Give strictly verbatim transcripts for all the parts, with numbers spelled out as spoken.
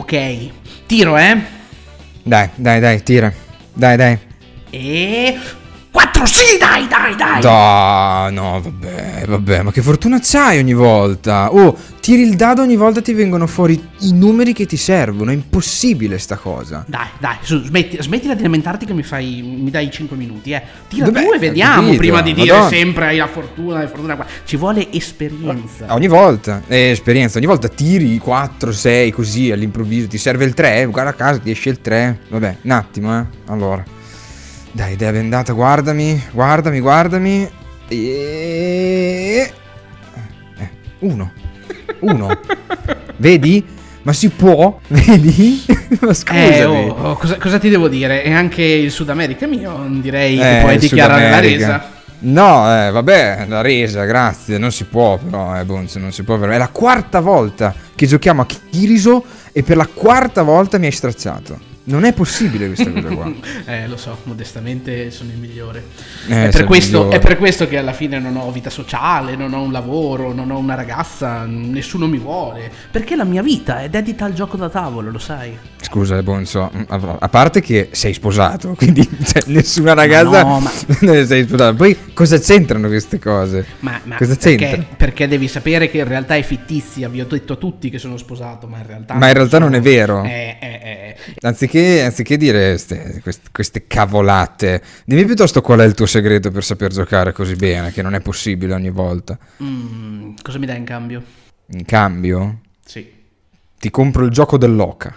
Ok, tiro, eh? Dai, dai, dai, tira. Dai, dai. E... quattro, sì, dai, dai, dai. No, no, vabbè, vabbè, ma che fortuna c'hai ogni volta. Oh, tiri il dado, ogni volta ti vengono fuori i numeri che ti servono. È impossibile sta cosa. Dai, dai, su, smetti, smettila di lamentarti che mi fai, mi dai cinque minuti, eh. Tira Vabbè, tu e vediamo, capito, prima di dire Madonna. sempre hai la fortuna, la fortuna qua. Ci vuole esperienza. Ogni volta, eh, esperienza, ogni volta tiri quattro, sei così all'improvviso. Ti serve il tre, guarda a casa, ti esce il tre. Vabbè, un attimo, eh. Allora. Dai, idea bendata, guardami, guardami, guardami. E... Eh, uno. Uno. Vedi? Ma si può? Vedi? Ma scusami. Eh, oh, oh, cosa, cosa ti devo dire? E anche il Sud America mio, direi Eh, che puoi il dichiarare Sud la America. resa. No, eh, vabbè, la resa, grazie. Non si può, però, eh, Bonzo, non si può. È la quarta volta che giochiamo a Kiriso e per la quarta volta mi hai stracciato. Non è possibile questa cosa qua. Eh, lo so, modestamente sono il migliore. Eh, è, per sei il questo, migliore. è per questo che alla fine non ho vita sociale, non ho un lavoro, non ho una ragazza, nessuno mi vuole. Perché la mia vita è dedita al gioco da tavolo, lo sai. Scusa, eh, Bonzo, a parte che sei sposato, quindi cioè, nessuna ragazza no, ma- sei sposato. Poi cosa c'entrano queste cose? Ma, ma cosa perché, c'entra? perché devi sapere che in realtà è fittizia. Vi ho detto a tutti che sono sposato, ma in realtà Ma in realtà sono- non è vero. Eh, eh, eh. Anziché, anziché dire ste- queste, queste cavolate, dimmi piuttosto qual è il tuo segreto per saper giocare così bene, che non è possibile ogni volta. Mm, cosa mi dai in cambio? In cambio, Sì. ti compro il gioco dell'oca.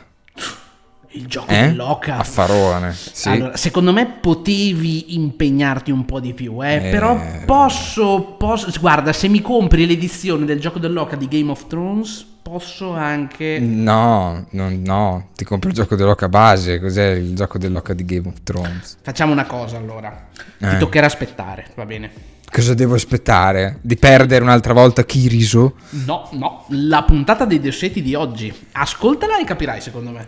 Il gioco Eh? dell'oca. Affarone. Sì. Allora, secondo me potevi impegnarti un po' di più, eh, Eh. però posso, posso... Guarda, se mi compri l'edizione del gioco dell'oca di Game of Thrones, posso anche... No, non- no, ti compro il gioco dell'oca base. Cos'è il gioco dell'oca di Game of Thrones? Facciamo una cosa, allora. Ti Eh. toccherà aspettare, va bene? Cosa devo aspettare? Di perdere un'altra volta Kiriso? No, no, la puntata dei Dossetti di oggi. Ascoltala e capirai, secondo me.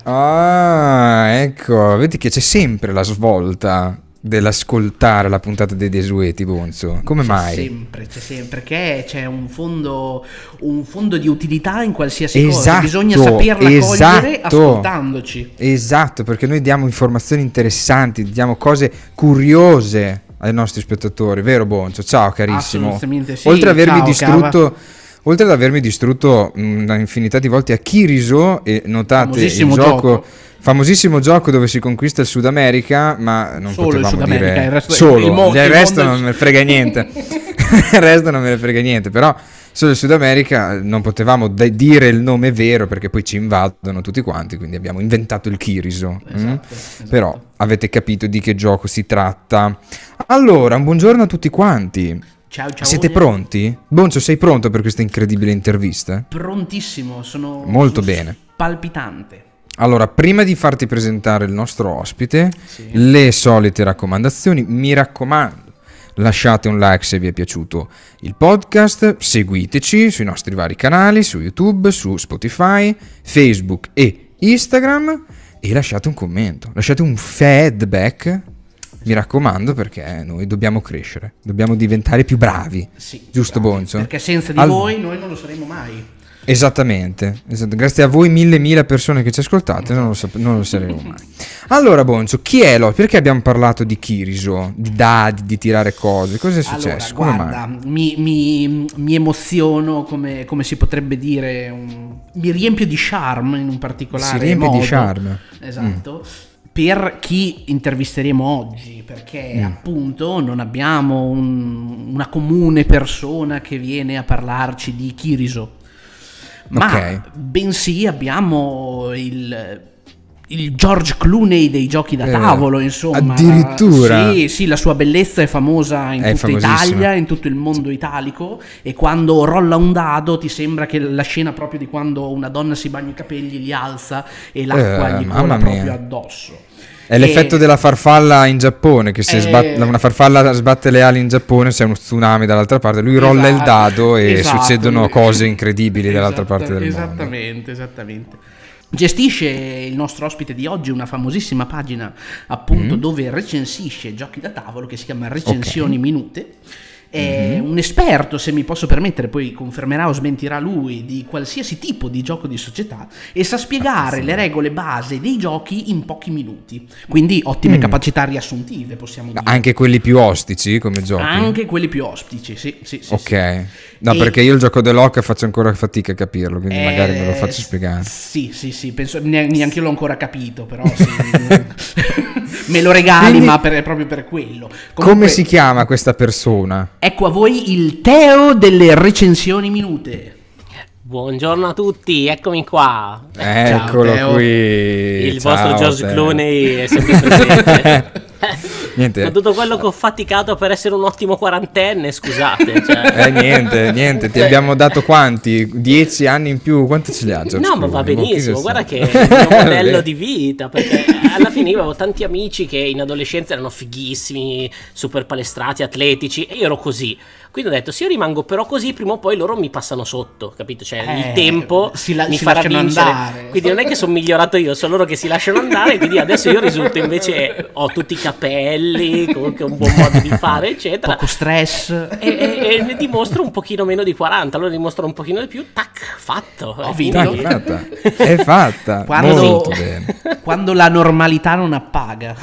Ah, ecco, vedi che c'è sempre la svolta dell'ascoltare la puntata dei Desueti, Bonzo. Come C'è mai? sempre, c'è sempre, perché c'è un fondo, un fondo di utilità in qualsiasi cosa. Esatto, Bisogna saperla cogliere esatto. ascoltandoci. Esatto, perché noi diamo informazioni interessanti, diamo cose curiose ai nostri spettatori, vero Bonzo? Ciao carissimo. Assolutamente sì. Oltre ad avermi Ciao, distrutto, oltre ad avermi distrutto una infinità di volte a Kiriso, e notate Famosissimo il gioco, gioco. famosissimo gioco dove si conquista il Sud America, ma non Solo il potevamo Sud America, dire il resto- solo, il mo- il il resto mondo- non me ne frega niente. Il resto non me ne frega niente, però solo il Sud America non potevamo de- dire il nome vero perché poi ci invadono tutti quanti, quindi abbiamo inventato il Kiriso. mm? Esatto, esatto. Però avete capito di che gioco si tratta. Allora, un buongiorno a tutti quanti. Ciao, ciao. Siete pronti? Bonzo, sei pronto per questa incredibile intervista? Prontissimo, sono Molto sono bene. palpitante. Allora, prima di farti presentare il nostro ospite, Sì. le solite raccomandazioni, mi raccomando, lasciate un like se vi è piaciuto il podcast, seguiteci sui nostri vari canali, su YouTube, su Spotify, Facebook e Instagram e lasciate un commento, lasciate un feedback, mi raccomando, perché noi dobbiamo crescere, dobbiamo diventare più bravi, Sì, giusto bravi, Bonzo? Perché senza di Al- voi noi non lo saremo mai. Esattamente, esatto. Grazie a voi mille mila persone che ci ascoltate non lo, sap- non lo saremo mai. Allora Bonzo, chi è lo? Perché abbiamo parlato di Kiriso, di dadi, di tirare cose? Cosa è successo? Allora, Come guarda, mai? mi, mi- mi emoziono, come, come si potrebbe dire, un- mi riempio di charme in un particolare Si riempie modo. di charme. Esatto. Per chi intervisteremo oggi, perché Mm. appunto non abbiamo un- una comune persona che viene a parlarci di Kiriso, ma Ok. bensì abbiamo il, il George Clooney dei giochi da Eh, tavolo, insomma. addirittura? Sì, sì, la sua bellezza è famosa in È tutta famosissima. Italia, in tutto il mondo italico, e quando rolla un dado ti sembra che la scena proprio di quando una donna si bagna i capelli, li alza e l'acqua Eh, gli mamma cola mia. proprio addosso. È l'effetto E- della farfalla in Giappone, che se Eh. sbat- una farfalla sbatte le ali in Giappone c'è uno tsunami dall'altra parte, lui rolla il Esatto, dado e esatto. succedono cose incredibili dall'altra Esatto, parte del mondo. esattamente, esattamente. Gestisce il nostro ospite di oggi una famosissima pagina, appunto, Mm. dove recensisce giochi da tavolo che si chiama Recensioni Ok. Minute. è mm-hmm. un esperto, se mi posso permettere, poi confermerà o smentirà lui, di qualsiasi tipo di gioco di società, e sa spiegare le regole base dei giochi in pochi minuti, quindi ottime mm. capacità riassuntive, possiamo dire. Anche quelli più ostici come giochi? Anche quelli più ostici, sì, sì, sì. Ok, sì. no, e... perché io il gioco dell'Oca faccio ancora fatica a capirlo, quindi eh, magari me lo faccio spiegare. Sì, sì, sì, penso, neanche io l'ho ancora capito, però sì. Me lo regali, quindi, ma per, proprio per quello. Comunque, come si chiama questa persona? Ecco a voi il Teo delle recensioni minute. Buongiorno a tutti, eccomi qua. Eccolo Ciao, qui. Il Ciao, vostro George Teo. Clooney è sempre presente. Niente. Ma tutto quello che ho faticato per essere un ottimo quarantenne, scusate. Cioè. Eh, niente, niente, ti abbiamo dato quanti? Dieci anni in più? Quanto ce li ha George No, ma va Clooney? benissimo, guarda che è il mio modello di vita, perché alla fine io avevo tanti amici che in adolescenza erano fighissimi, super palestrati, atletici, e io ero così. Quindi ho detto, se io rimango però così, prima o poi loro mi passano sotto, capito? Cioè eh, il tempo la, mi farà vincere. Andare. Quindi non è che sono migliorato io, sono loro che si lasciano andare, quindi adesso io risulto invece, ho tutti i capelli, comunque un buon modo di fare, eccetera. Poco stress. E, e, e ne dimostro un pochino meno di quaranta, allora dimostro un pochino di più, tac, fatto. Ho vinto. Tac, fatta. È fatta. Quando, molto bene. Quando la normalità non appaga.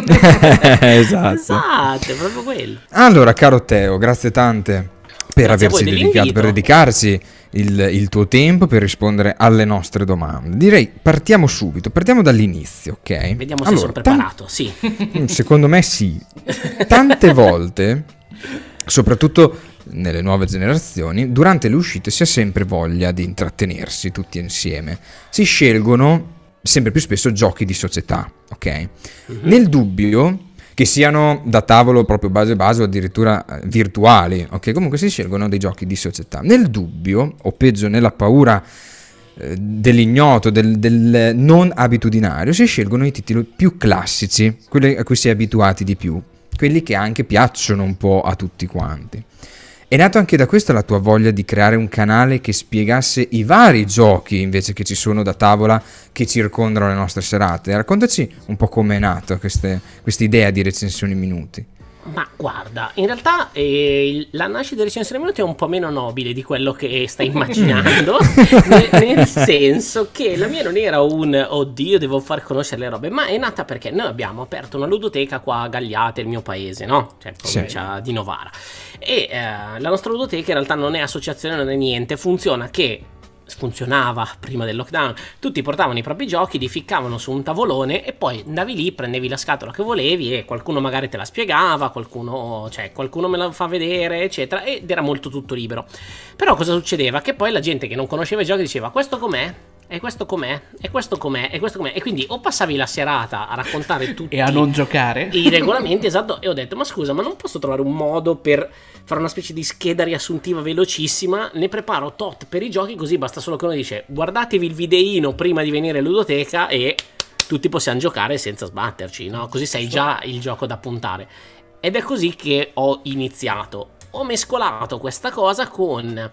Esatto. Esatto, è proprio quello. Allora, caro Teo, grazie tante per Grazie averci dedicato, per dedicarci il, il tuo tempo per rispondere alle nostre domande. Direi partiamo subito, partiamo dall'inizio, ok? Vediamo se allora, sono preparato, sì. Secondo me sì. Tante volte, soprattutto nelle nuove generazioni, durante le uscite si ha sempre voglia di intrattenersi tutti insieme. Si scelgono sempre più spesso giochi di società, ok? Mm-hmm. Nel dubbio che siano da tavolo proprio base base o addirittura virtuali, ok? Comunque si scelgono dei giochi di società. Nel dubbio, o peggio nella paura eh, dell'ignoto, del, del non abitudinario, si scelgono i titoli più classici, quelli a cui si è abituati di più, quelli che anche piacciono un po' a tutti quanti. È nato anche da questo la tua voglia di creare un canale che spiegasse i vari giochi invece che ci sono da tavola che circondano le nostre serate? Raccontaci un po' come è nata questa idea di recensioni minuti. Ma guarda, in realtà eh, la nascita di recensioni minuti è un po' meno nobile di quello che stai immaginando, nel, nel senso che la mia non era un oddio devo far conoscere le robe, ma è nata perché noi abbiamo aperto una ludoteca qua a Gagliate, il mio paese, no? Cioè provincia sì. di Novara, e eh, la nostra ludoteca in realtà non è associazione, non è niente, funziona che funzionava prima del lockdown, tutti portavano i propri giochi, li ficcavano su un tavolone e poi andavi lì, prendevi la scatola che volevi e qualcuno magari te la spiegava, qualcuno, cioè qualcuno me la fa vedere eccetera, ed era molto tutto libero. Però cosa succedeva? Che poi la gente che non conosceva i giochi diceva questo com'è? E questo com'è? E questo com'è? E questo com'è? E quindi o passavi la serata a raccontare tutti e a non giocare i regolamenti, esatto, e ho detto ma scusa, ma non posso trovare un modo per fare una specie di scheda riassuntiva velocissima, ne preparo tot per i giochi, così basta solo che uno dice guardatevi il videino prima di venire in ludoteca e tutti possiamo giocare senza sbatterci, no? Così sai già il gioco da puntare. Ed è così che ho iniziato. Ho mescolato questa cosa con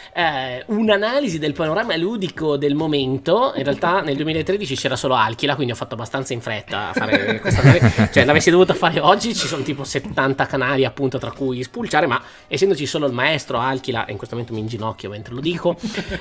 eh, un'analisi del panorama ludico del momento. In realtà nel duemilatredici c'era solo Alchila, quindi ho fatto abbastanza in fretta a fare questa analisi. Cioè l'avessi dovuto fare oggi, ci sono tipo settanta canali appunto tra cui spulciare, ma essendoci solo il maestro Alchila, e in questo momento mi inginocchio mentre lo dico,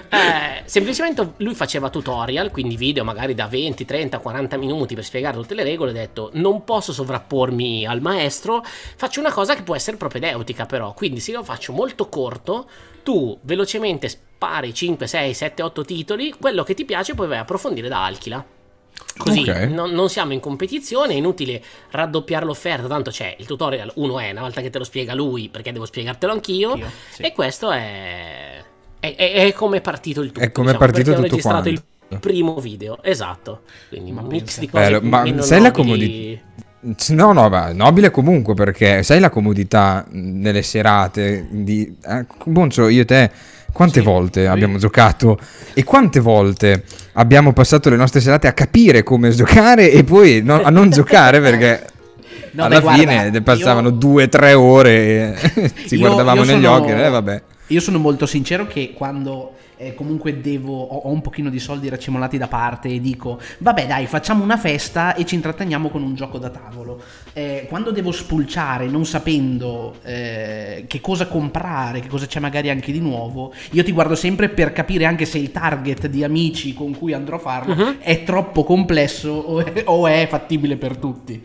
eh, semplicemente lui faceva tutorial, quindi video magari da venti, trenta, quaranta minuti per spiegare tutte le regole. Ho detto non posso sovrappormi al maestro, faccio una cosa che può essere propedeutica però, quindi se io faccio molto corto, tu velocemente spari cinque, sei, sette, otto titoli, quello che ti piace poi vai a approfondire da Alchila. Così okay. non, non siamo in competizione, è inutile raddoppiare l'offerta, tanto c'è il tutorial, uno è una volta che te lo spiega lui, perché devo spiegartelo anch'io, Io, sì. e questo è, è, è, è come è partito il tutto. È come diciamo, è partito tutto ho registrato quanto. Il primo video, esatto, quindi un mix di cose. Bello, ma sai la comodità? No, no, ma nobile comunque, perché sai la comodità nelle serate di eh, Boncio, io e te quante sì, volte sì. abbiamo giocato e quante volte abbiamo passato le nostre serate a capire come giocare e poi no, a non giocare perché no, alla beh, fine guarda, passavano io... due tre ore e ci io, guardavamo io negli sono... occhi, eh, vabbè. Io sono molto sincero che quando eh, comunque devo, ho, ho un pochino di soldi racimolati da parte e dico vabbè dai, facciamo una festa e ci intratteniamo con un gioco da tavolo. Eh, quando devo spulciare non sapendo eh, che cosa comprare, che cosa c'è magari anche di nuovo, io ti guardo sempre per capire anche se il target di amici con cui andrò a farlo uh-huh. è troppo complesso o è, o è fattibile per tutti.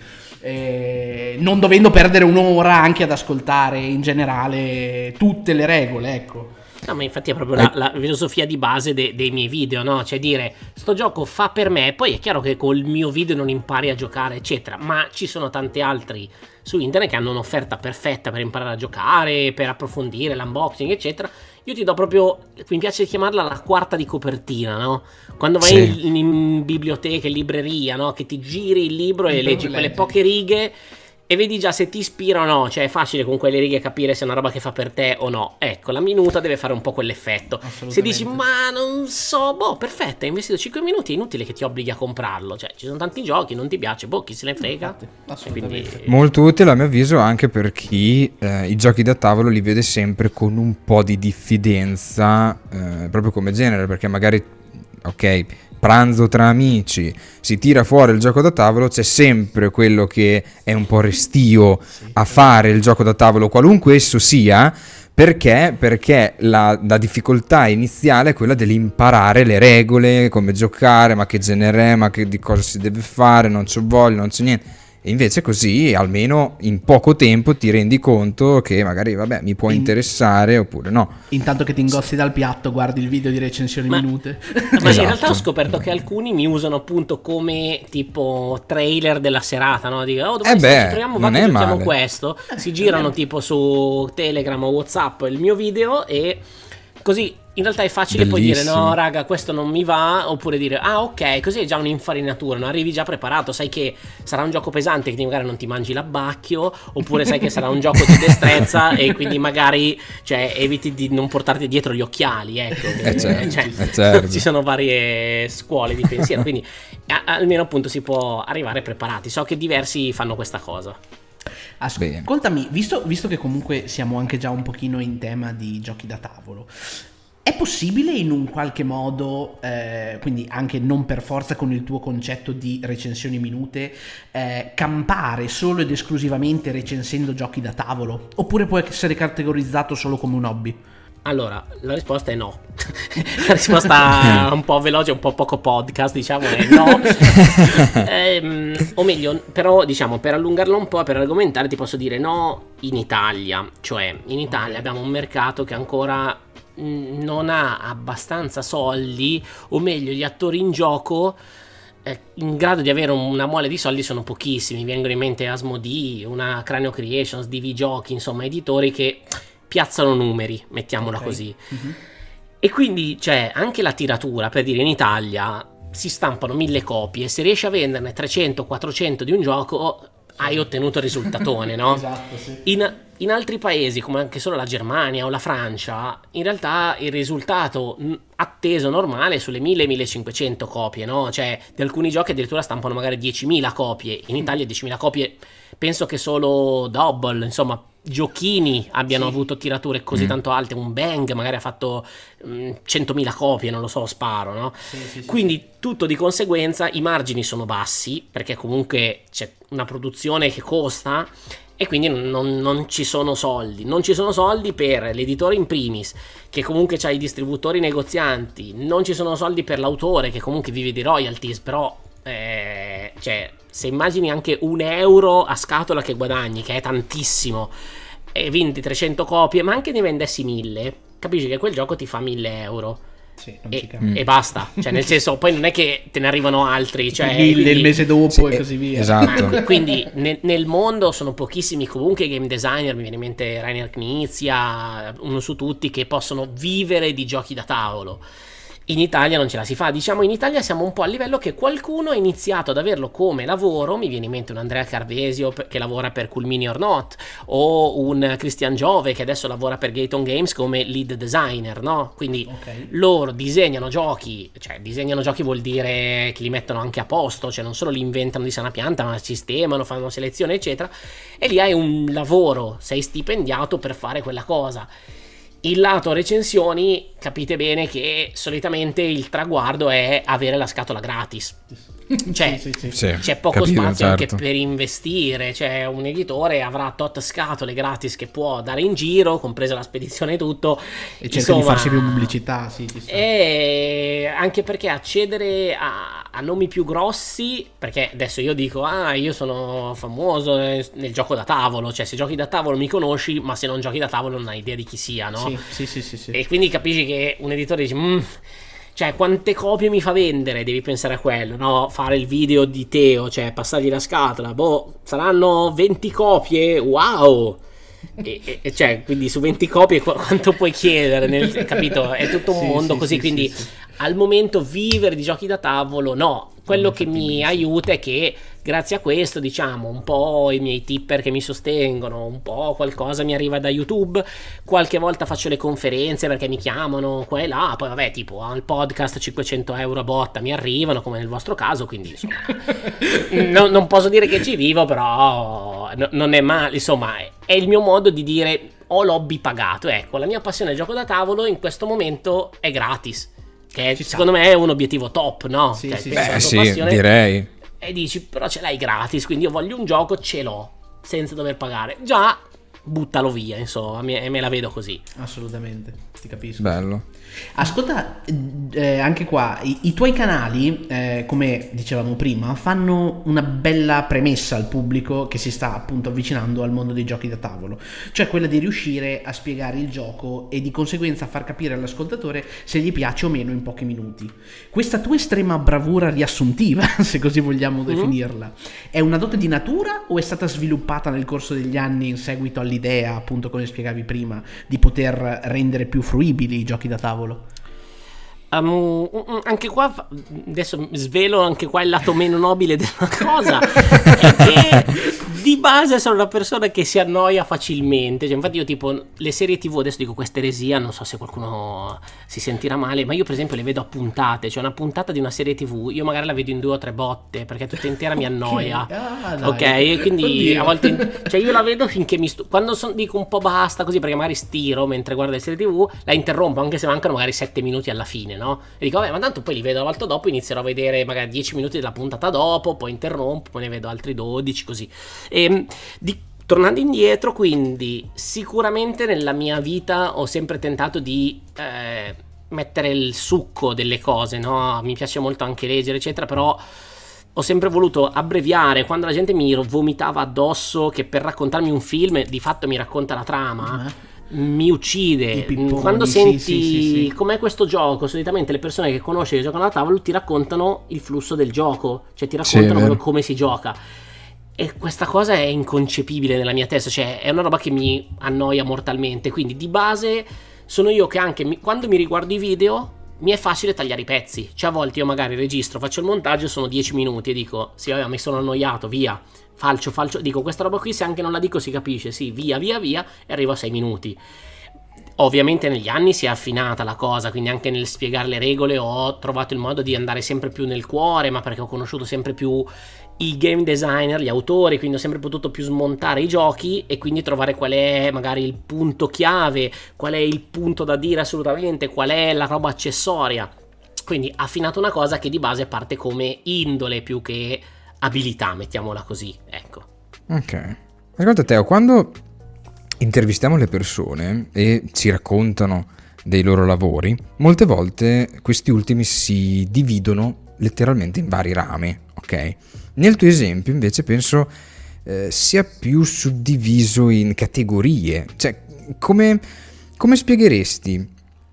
Eh, non dovendo perdere un'ora anche ad ascoltare in generale tutte le regole, ecco. No, ma infatti è proprio la, la filosofia di base de, dei miei video, no? Cioè dire, sto gioco fa per me, poi è chiaro che col mio video non impari a giocare, eccetera, ma ci sono tanti altri su internet che hanno un'offerta perfetta per imparare a giocare, per approfondire l'unboxing, eccetera. Io ti do proprio, mi piace chiamarla la quarta di copertina, no? Quando vai sì. in, in biblioteca, in libreria, no? Che ti giri il libro e leggi quelle poche righe e vedi già se ti ispira o no, cioè è facile con quelle righe capire se è una roba che fa per te o no. Ecco, la minuta deve fare un po' quell'effetto. Se dici ma non so, boh, perfetto, hai investito cinque minuti, è inutile che ti obblighi a comprarlo, cioè ci sono tanti giochi, non ti piace, boh, chi se ne frega. Infatti, quindi... molto utile a mio avviso anche per chi eh, i giochi da tavolo li vede sempre con un po' di diffidenza, eh, proprio come genere, perché magari ok, pranzo tra amici, si tira fuori il gioco da tavolo, c'è sempre quello che è un po' restio a fare il gioco da tavolo, qualunque esso sia, perché? Perché la, la difficoltà iniziale è quella dell'imparare le regole, come giocare, ma che genere è, ma che, di cosa si deve fare, non c'ho voglia, non c'è niente. E invece così almeno in poco tempo ti rendi conto che magari vabbè mi può in... interessare oppure no. Intanto che ti ingossi dal piatto guardi il video di recensioni ma, minute. Ma esatto. In realtà ho scoperto che alcuni mi usano appunto come tipo trailer della serata, no? Dico, oh, eh beh, ci troviamo, non va, è giochiamo male. questo. Si girano tipo su Telegram o WhatsApp il mio video e così in realtà è facile Bellissimo. Poi dire no raga questo non mi va, oppure dire ah ok, così è già un'infarinatura, no? Arrivi già preparato, sai che sarà un gioco pesante, che magari non ti mangi l'abbacchio, oppure sai che sarà un gioco di destrezza e quindi magari cioè, eviti di non portarti dietro gli occhiali, ecco. Eh certo, cioè, eh certo. Ci sono varie scuole di pensiero, quindi a- almeno appunto si può arrivare preparati. So che diversi fanno questa cosa. Ascoltami, visto, visto che comunque siamo anche già un pochino in tema di giochi da tavolo, è possibile in un qualche modo, eh, quindi anche non per forza con il tuo concetto di recensioni minute, eh, campare solo ed esclusivamente recensendo giochi da tavolo? Oppure può essere categorizzato solo come un hobby? Allora, la risposta è no. La risposta un po' veloce, un po' poco podcast, diciamo, è no. ehm, o meglio, però, diciamo, per allungarlo un po', per argomentare, ti posso dire no in Italia. Cioè, in Italia abbiamo un mercato che ancora mh, non ha abbastanza soldi, o meglio, gli attori in gioco eh, in grado di avere una mole di soldi sono pochissimi. Mi vengono in mente Asmodee, una Cranio Creations, D V Giochi, insomma, editori che piazzano numeri, mettiamola okay. così. Mm-hmm. E quindi, cioè, anche la tiratura, per dire, in Italia si stampano mille copie, se riesci a venderne trecento quattrocento di un gioco sì. hai ottenuto il risultatone, no? Esatto, sì. In, in altri paesi, come anche solo la Germania o la Francia, in realtà il risultato atteso normale è sulle mille millecinquecento copie, no? Cioè, di alcuni giochi addirittura stampano magari diecimila copie. In Italia diecimila copie, penso che solo Double, insomma, giochini abbiano sì. avuto tirature così mm. tanto alte. Un Bang magari ha fatto mh, centomila copie, non lo so, sparo, no? Sì, sì, quindi sì. tutto di conseguenza i margini sono bassi, perché comunque c'è una produzione che costa e quindi non, non ci sono soldi. Non ci sono soldi per l'editore in primis, che comunque c'ha i distributori, i negozianti. Non ci sono soldi per l'autore, che comunque vive di royalties, però eh, cioè se immagini anche un euro a scatola che guadagni, che è tantissimo, e vendi trecento copie, ma anche ne vendessi mille, capisci che quel gioco ti fa mille euro. Sì, e, e basta, cioè nel senso poi non è che te ne arrivano altri, cioè mille quindi, il mese dopo sì, e così via. Esatto. Quindi nel, nel mondo sono pochissimi comunque game designer, mi viene in mente Rainer Knizia, uno su tutti, che possono vivere di giochi da tavolo. In Italia non ce la si fa, diciamo in Italia siamo un po' a livello che qualcuno ha iniziato ad averlo come lavoro, mi viene in mente un Andrea Carvesio che lavora per Cool Mini or Not, o un Christian Giove che adesso lavora per Gaton Games come lead designer, no? Quindi okay. loro disegnano giochi, cioè disegnano giochi vuol dire che li mettono anche a posto, cioè non solo li inventano di sana pianta, ma sistemano, fanno selezione eccetera, e lì hai un lavoro, sei stipendiato per fare quella cosa. Il lato recensioni, capite bene che solitamente il traguardo è avere la scatola gratis. Cioè, sì, sì, sì. Sì, c'è poco capito, spazio certo. anche per investire. Cioè, un editore avrà tot scatole gratis che può dare in giro, compresa la spedizione e tutto. E cerca di farsi più pubblicità, sì, ci sta. E anche perché accedere a, a nomi più grossi, perché adesso io dico, ah, io sono famoso nel, nel gioco da tavolo, cioè se giochi da tavolo mi conosci, ma se non giochi da tavolo non hai idea di chi sia, no? Sì, sì, sì, sì, sì. E quindi capisci che un editore dice, mm, cioè quante copie mi fa vendere, devi pensare a quello, no? Fare il video di Teo, cioè passargli la scatola, boh, saranno venti copie, wow! E, e, e cioè, quindi su venti copie qu- quanto puoi chiedere, nel, capito? È tutto un Sì, mondo sì, così, sì, quindi sì, sì. al momento vivere di giochi da tavolo, no. Quello che mi aiuta è che grazie a questo, diciamo, un po' i miei tipper che mi sostengono, un po' qualcosa mi arriva da YouTube, qualche volta faccio le conferenze perché mi chiamano qua e là, poi vabbè, tipo al podcast cinquecento euro a botta mi arrivano, come nel vostro caso, quindi insomma, no, non posso dire che ci vivo, però no, non è male, insomma, è, è il mio modo di dire ho l'hobby pagato, ecco, la mia passione del gioco da tavolo in questo momento è gratis. Che Ci sta. secondo me è un obiettivo top, no? Sì, Cioè, sì, pensi alla Beh, tua sì, passione direi. e dici, però ce l'hai gratis, quindi io voglio un gioco, ce l'ho, senza dover pagare. Già, buttalo via, insomma, me, me la vedo così. Assolutamente, ti capisco. Bello. Ascolta, eh, anche qua, i, i tuoi canali, eh, come dicevamo prima, fanno una bella premessa al pubblico che si sta appunto avvicinando al mondo dei giochi da tavolo, cioè quella di riuscire a spiegare il gioco e di conseguenza far capire all'ascoltatore se gli piace o meno in pochi minuti. Questa tua estrema bravura riassuntiva, se così vogliamo Mm-hmm. definirla, è una dote di natura o è stata sviluppata nel corso degli anni in seguito all'idea, appunto come spiegavi prima, di poter rendere più fruibili i giochi da tavolo? Um, anche qua adesso svelo anche qua il lato meno nobile della cosa è che di base sono una persona che si annoia facilmente, cioè, infatti io tipo le serie tv adesso dico questa eresia, non so se qualcuno si sentirà male, ma io per esempio le vedo a puntate, cioè una puntata di una serie tv io magari la vedo in due o tre botte perché tutta intera mi annoia. Ah, dai. Ok, e quindi Oddio. a volte cioè io la vedo finché mi stu- quando son- dico un po' basta così perché magari stiro mentre guardo le serie tv, la interrompo anche se mancano magari sette minuti alla fine, no? E dico vabbè, ma tanto poi li vedo la volta dopo, inizierò a vedere magari dieci minuti della puntata dopo, poi interrompo, poi ne vedo altri dodici così. E di, tornando indietro, quindi sicuramente nella mia vita ho sempre tentato di eh, mettere il succo delle cose, no? Mi piace molto anche leggere eccetera, però ho sempre voluto abbreviare. Quando la gente mi vomitava addosso che per raccontarmi un film di fatto mi racconta la trama, Eh? mi uccide. I pipponi, Quando sì, senti sì, sì, sì. com'è questo gioco, solitamente le persone che conosci che giocano a tavolo ti raccontano il flusso del gioco, cioè ti Sì, è raccontano vero. proprio come si gioca. E questa cosa è inconcepibile nella mia testa, cioè è una roba che mi annoia mortalmente. Quindi di base sono io che anche mi- quando mi riguardo i video mi è facile tagliare i pezzi. Cioè a volte io magari registro, faccio il montaggio, sono dieci minuti e dico sì vabbè mi sono annoiato, via. Falcio, falcio, dico questa roba qui se anche non la dico si capisce, sì, via, via, via, e arrivo a sei minuti. Ovviamente negli anni si è affinata la cosa, quindi anche nel spiegare le regole ho trovato il modo di andare sempre più nel cuore, ma perché ho conosciuto sempre più i game designer, gli autori, quindi ho sempre potuto più smontare i giochi e quindi trovare qual è magari il punto chiave, qual è il punto da dire assolutamente, qual è la roba accessoria. Quindi affinato una cosa che di base parte come indole più che abilità, mettiamola così, ecco. Ok. Ascolta Teo, quando intervistiamo le persone e ci raccontano dei loro lavori, molte volte questi ultimi si dividono letteralmente in vari rami, ok? Nel tuo esempio invece penso eh, sia più suddiviso in categorie, cioè come, come spiegheresti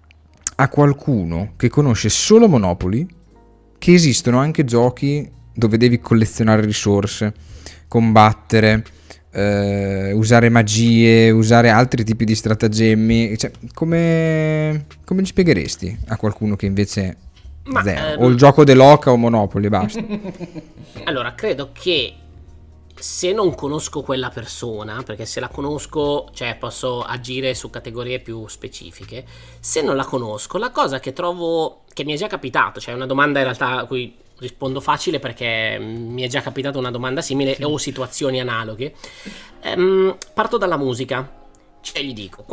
a qualcuno che conosce solo Monopoly che esistono anche giochi dove devi collezionare risorse, combattere, eh, usare magie, usare altri tipi di stratagemmi, cioè come, come li spiegheresti a qualcuno che invece Ma, zero, ehm, o il gioco dell'oca o Monopoly, basta. Allora, credo che se non conosco quella persona, perché se la conosco, cioè posso agire su categorie più specifiche, se non la conosco, la cosa che trovo, che mi è già capitato, cioè una domanda in realtà a cui rispondo facile perché mi è già capitata una domanda simile o situazioni analoghe, ehm, parto dalla musica, cioè gli dico, quando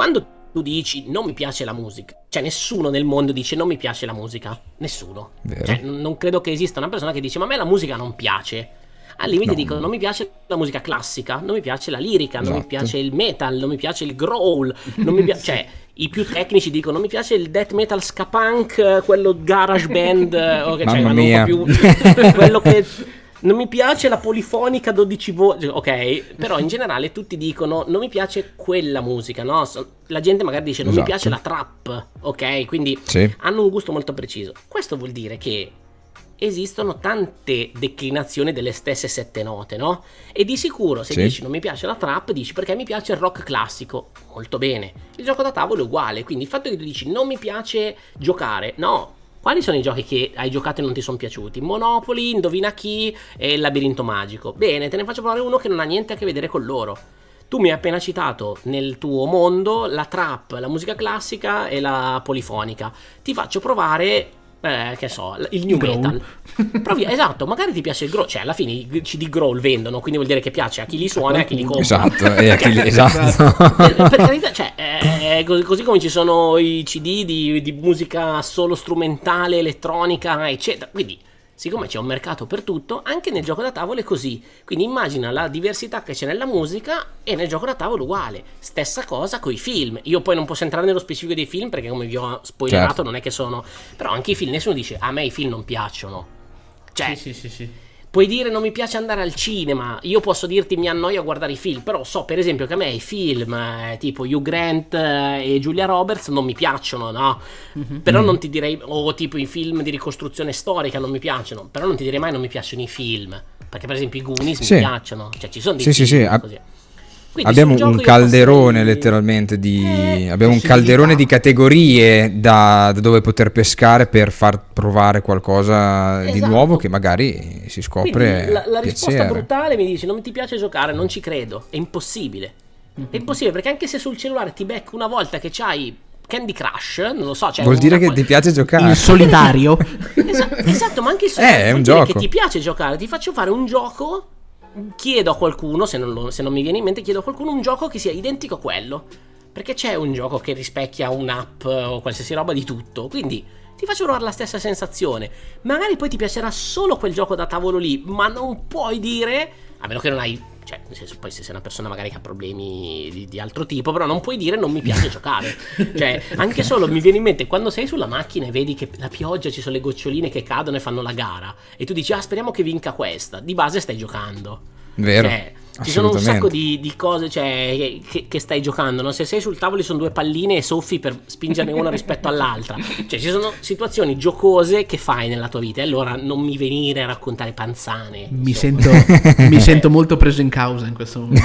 tu dici non mi piace la musica, cioè nessuno nel mondo dice non mi piace la musica, nessuno. Cioè, non credo che esista una persona che dice ma a me la musica non piace. Al limite no. dicono non mi piace la musica classica, non mi piace la lirica, esatto. non mi piace il metal, non mi piace il growl, non mi piace, cioè i più tecnici dicono non mi piace il death metal ska punk, quello garage band, okay, cioè, Mamma mia. Più, quello che non mi piace la polifonica dodici voci, ok, però in generale tutti dicono non mi piace quella musica, no? La gente magari dice non esatto. mi piace la trap, ok, quindi sì. hanno un gusto molto preciso. Questo vuol dire che esistono tante declinazioni delle stesse sette note, no? E di sicuro se sì. dici non mi piace la trap, dici perché mi piace il rock classico. Molto bene. Il gioco da tavolo è uguale, quindi il fatto che tu dici non mi piace giocare, no. Quali sono i giochi che hai giocato e non ti sono piaciuti? Monopoly, Indovina chi e il Labirinto Magico. Bene, te ne faccio provare uno che non ha niente a che vedere con loro. Tu mi hai appena citato nel tuo mondo la trap, la musica classica e la polifonica. Ti faccio provare... Eh, che so, il new Growl. metal. Provi, esatto, magari ti piace il growl, cioè alla fine i C D growl vendono, quindi vuol dire che piace a chi li suona e a chi li compra. Esatto, e a chi li, esatto. Per, per carità, cioè, eh, così, così come ci sono i C D di, di musica solo strumentale, elettronica, eccetera. Quindi, siccome c'è un mercato per tutto, anche nel gioco da tavolo è così. Quindi immagina la diversità che c'è nella musica e nel gioco da tavolo uguale. Stessa cosa con i film. Io poi non posso entrare nello specifico dei film perché come vi ho spoilerato certo. non è che sono... Però anche i film, nessuno dice a me i film non piacciono. Cioè, sì, sì, sì, sì. puoi dire non mi piace andare al cinema, io posso dirti mi annoio a guardare i film, però so per esempio che a me i film eh, tipo Hugh Grant eh, e Julia Roberts non mi piacciono, no? Mm-hmm. Però non ti direi, o tipo i film di ricostruzione storica non mi piacciono, però non ti direi mai non mi piacciono i film, perché per esempio i Goonies sì. mi piacciono, cioè ci sono dei sì, film sì, sì. così. Quindi abbiamo un, un calderone posso... letteralmente di eh, abbiamo un calderone di categorie da, da dove poter pescare per far provare qualcosa esatto. di nuovo che magari si scopre. Quindi la, la piacere. risposta brutale mi dici non ti piace giocare, non ci credo, è impossibile. È impossibile perché anche se sul cellulare ti becco una volta che c'hai Candy Crush, non lo so, cioè vuol dire che cosa... ti piace giocare in solitario. esatto, esatto, ma anche in solitario eh, è un vuol dire gioco che ti piace giocare, ti faccio fare un gioco. Chiedo a qualcuno, se non, lo, se non mi viene in mente, chiedo a qualcuno un gioco che sia identico a quello. Perché c'è un gioco che rispecchia un'app o qualsiasi roba di tutto. Quindi ti faccio provare la stessa sensazione. Magari poi ti piacerà solo quel gioco da tavolo lì, ma non puoi dire, a meno che non hai, cioè nel senso, poi se sei una persona magari che ha problemi di, di altro tipo, però non puoi dire non mi piace giocare. Cioè anche solo mi viene in mente quando sei sulla macchina e vedi che la pioggia, ci sono le goccioline che cadono e fanno la gara e tu dici ah speriamo che vinca questa, di base stai giocando. Vero. Cioè, ci sono un sacco di, di cose cioè, che, che stai giocando, no? Se sei sul tavolo ci sono due palline e soffi per spingerne una rispetto all'altra. Cioè ci sono situazioni giocose che fai nella tua vita e allora non mi venire a raccontare panzane. Mi sento, mi sento molto preso in causa in questo momento.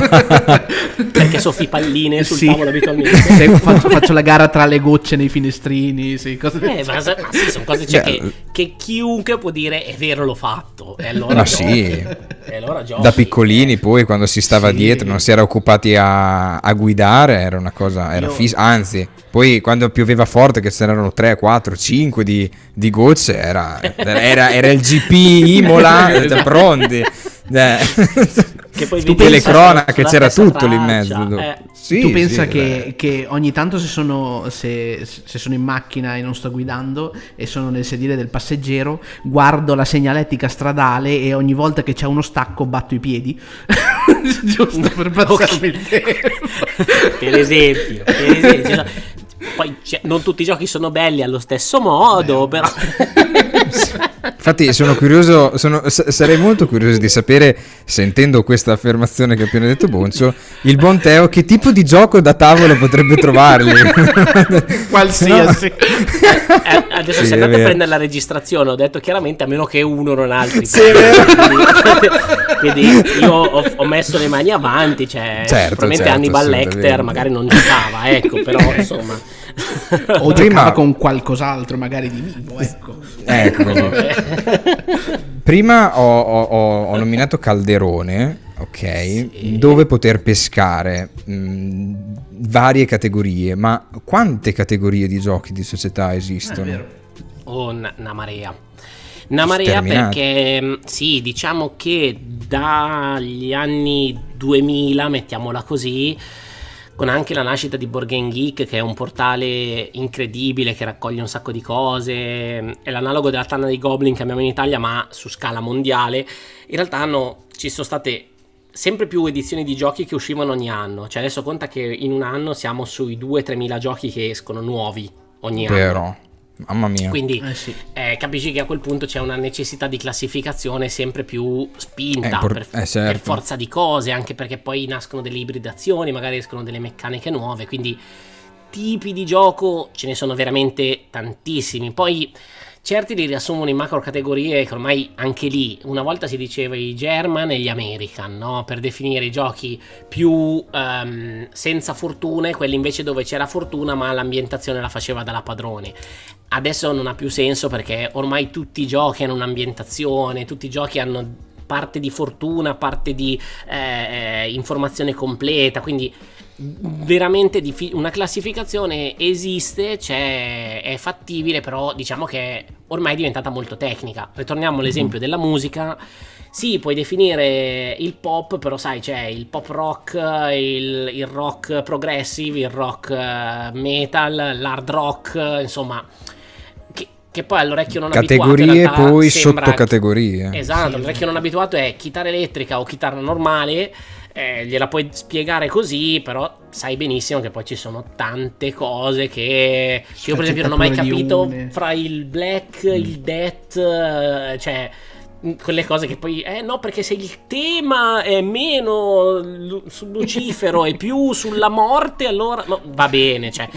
Perché soffi palline sul sì. tavolo abitualmente. Se faccio, faccio la gara tra le gocce nei finestrini, sì, cose eh, ma, ma sì, sono cose cioè, che, che chiunque può dire è vero l'ho fatto e allora ma giochi. sì. E allora giochi. Da piccolini poi quando si stava sì. dietro non si era occupati a, a guidare, era una cosa, era Io... fissa, anzi poi quando pioveva forte che c'erano tre, quattro, cinque di, di gocce era, era, era il G P Imola pronti che poi tutte le cronache c'era tutto lì in traccia. mezzo eh. sì, tu pensa sì, che, che ogni tanto se sono, se, se sono in macchina e non sto guidando e sono nel sedile del passeggero guardo la segnaletica stradale e ogni volta che c'è uno stacco batto i piedi giusto per passarmi il tempo. per esempio, per esempio poi cioè, non tutti i giochi sono belli allo stesso modo. Beh, però infatti sono curioso, sono, sarei molto curioso di sapere, sentendo questa affermazione che ha appena detto Boncio, il buon Teo che tipo di gioco da tavolo potrebbe trovarli. Qualsiasi. No. Eh, adesso sì, se andate a prendere la registrazione ho detto chiaramente a meno che uno non altri. Sì, è vero. Quindi io ho, ho messo le mani avanti, cioè certo, probabilmente certo, Hannibal Lecter magari non giocava, ecco, però insomma o prima giocava con qualcos'altro magari di vivo, ecco. Ecco. Prima ho, ho, ho nominato Calderone, ok, sì. Dove poter pescare mh, varie categorie, ma quante categorie di giochi di società esistono? Oh, una, una marea. Una marea perché sì, diciamo che dagli anni duemila, mettiamola così, con anche la nascita di Board Game Geek, che è un portale incredibile che raccoglie un sacco di cose, è l'analogo della Tanna dei Goblin che abbiamo in Italia ma su scala mondiale. In realtà hanno, ci sono state sempre più edizioni di giochi che uscivano ogni anno, cioè adesso conta che in un anno siamo sui due tre mila giochi che escono nuovi ogni anno. Vero. Mamma mia. Quindi Eh sì. eh, capisci che a quel punto c'è una necessità di classificazione sempre più spinta Eh, por- per, eh, certo. per forza di cose, anche perché poi nascono delle ibridazioni, magari escono delle meccaniche nuove, quindi tipi di gioco ce ne sono veramente tantissimi. Poi certi li riassumono in macro categorie che ormai anche lì una volta si diceva i German e gli American, no? Per definire i giochi più um, senza fortune, quelli invece dove c'era fortuna ma l'ambientazione la faceva dalla padrone. Adesso non ha più senso perché ormai tutti i giochi hanno un'ambientazione, tutti i giochi hanno parte di fortuna, parte di eh, informazione completa, quindi veramente diffi- una classificazione esiste, c'è, è fattibile, però diciamo che ormai è diventata molto tecnica. Ritorniamo all'esempio della musica. Sì, puoi definire il pop, però sai, c'è il pop rock, il, il rock progressive, il rock metal, l'hard rock, insomma, che, che poi all'orecchio non categorie abituato in realtà poi sembra- sottocategorie. Esatto, Sì. l'orecchio non abituato è chitarra elettrica o chitarra normale, eh, gliela puoi spiegare così, però sai benissimo che poi ci sono tante cose che, che io per esempio non ho mai capito Sfaccettature fra il black, il death, eh, cioè quelle cose che poi eh no, perché se il tema è meno lu- su Lucifero e più sulla morte, allora no, va bene, cioè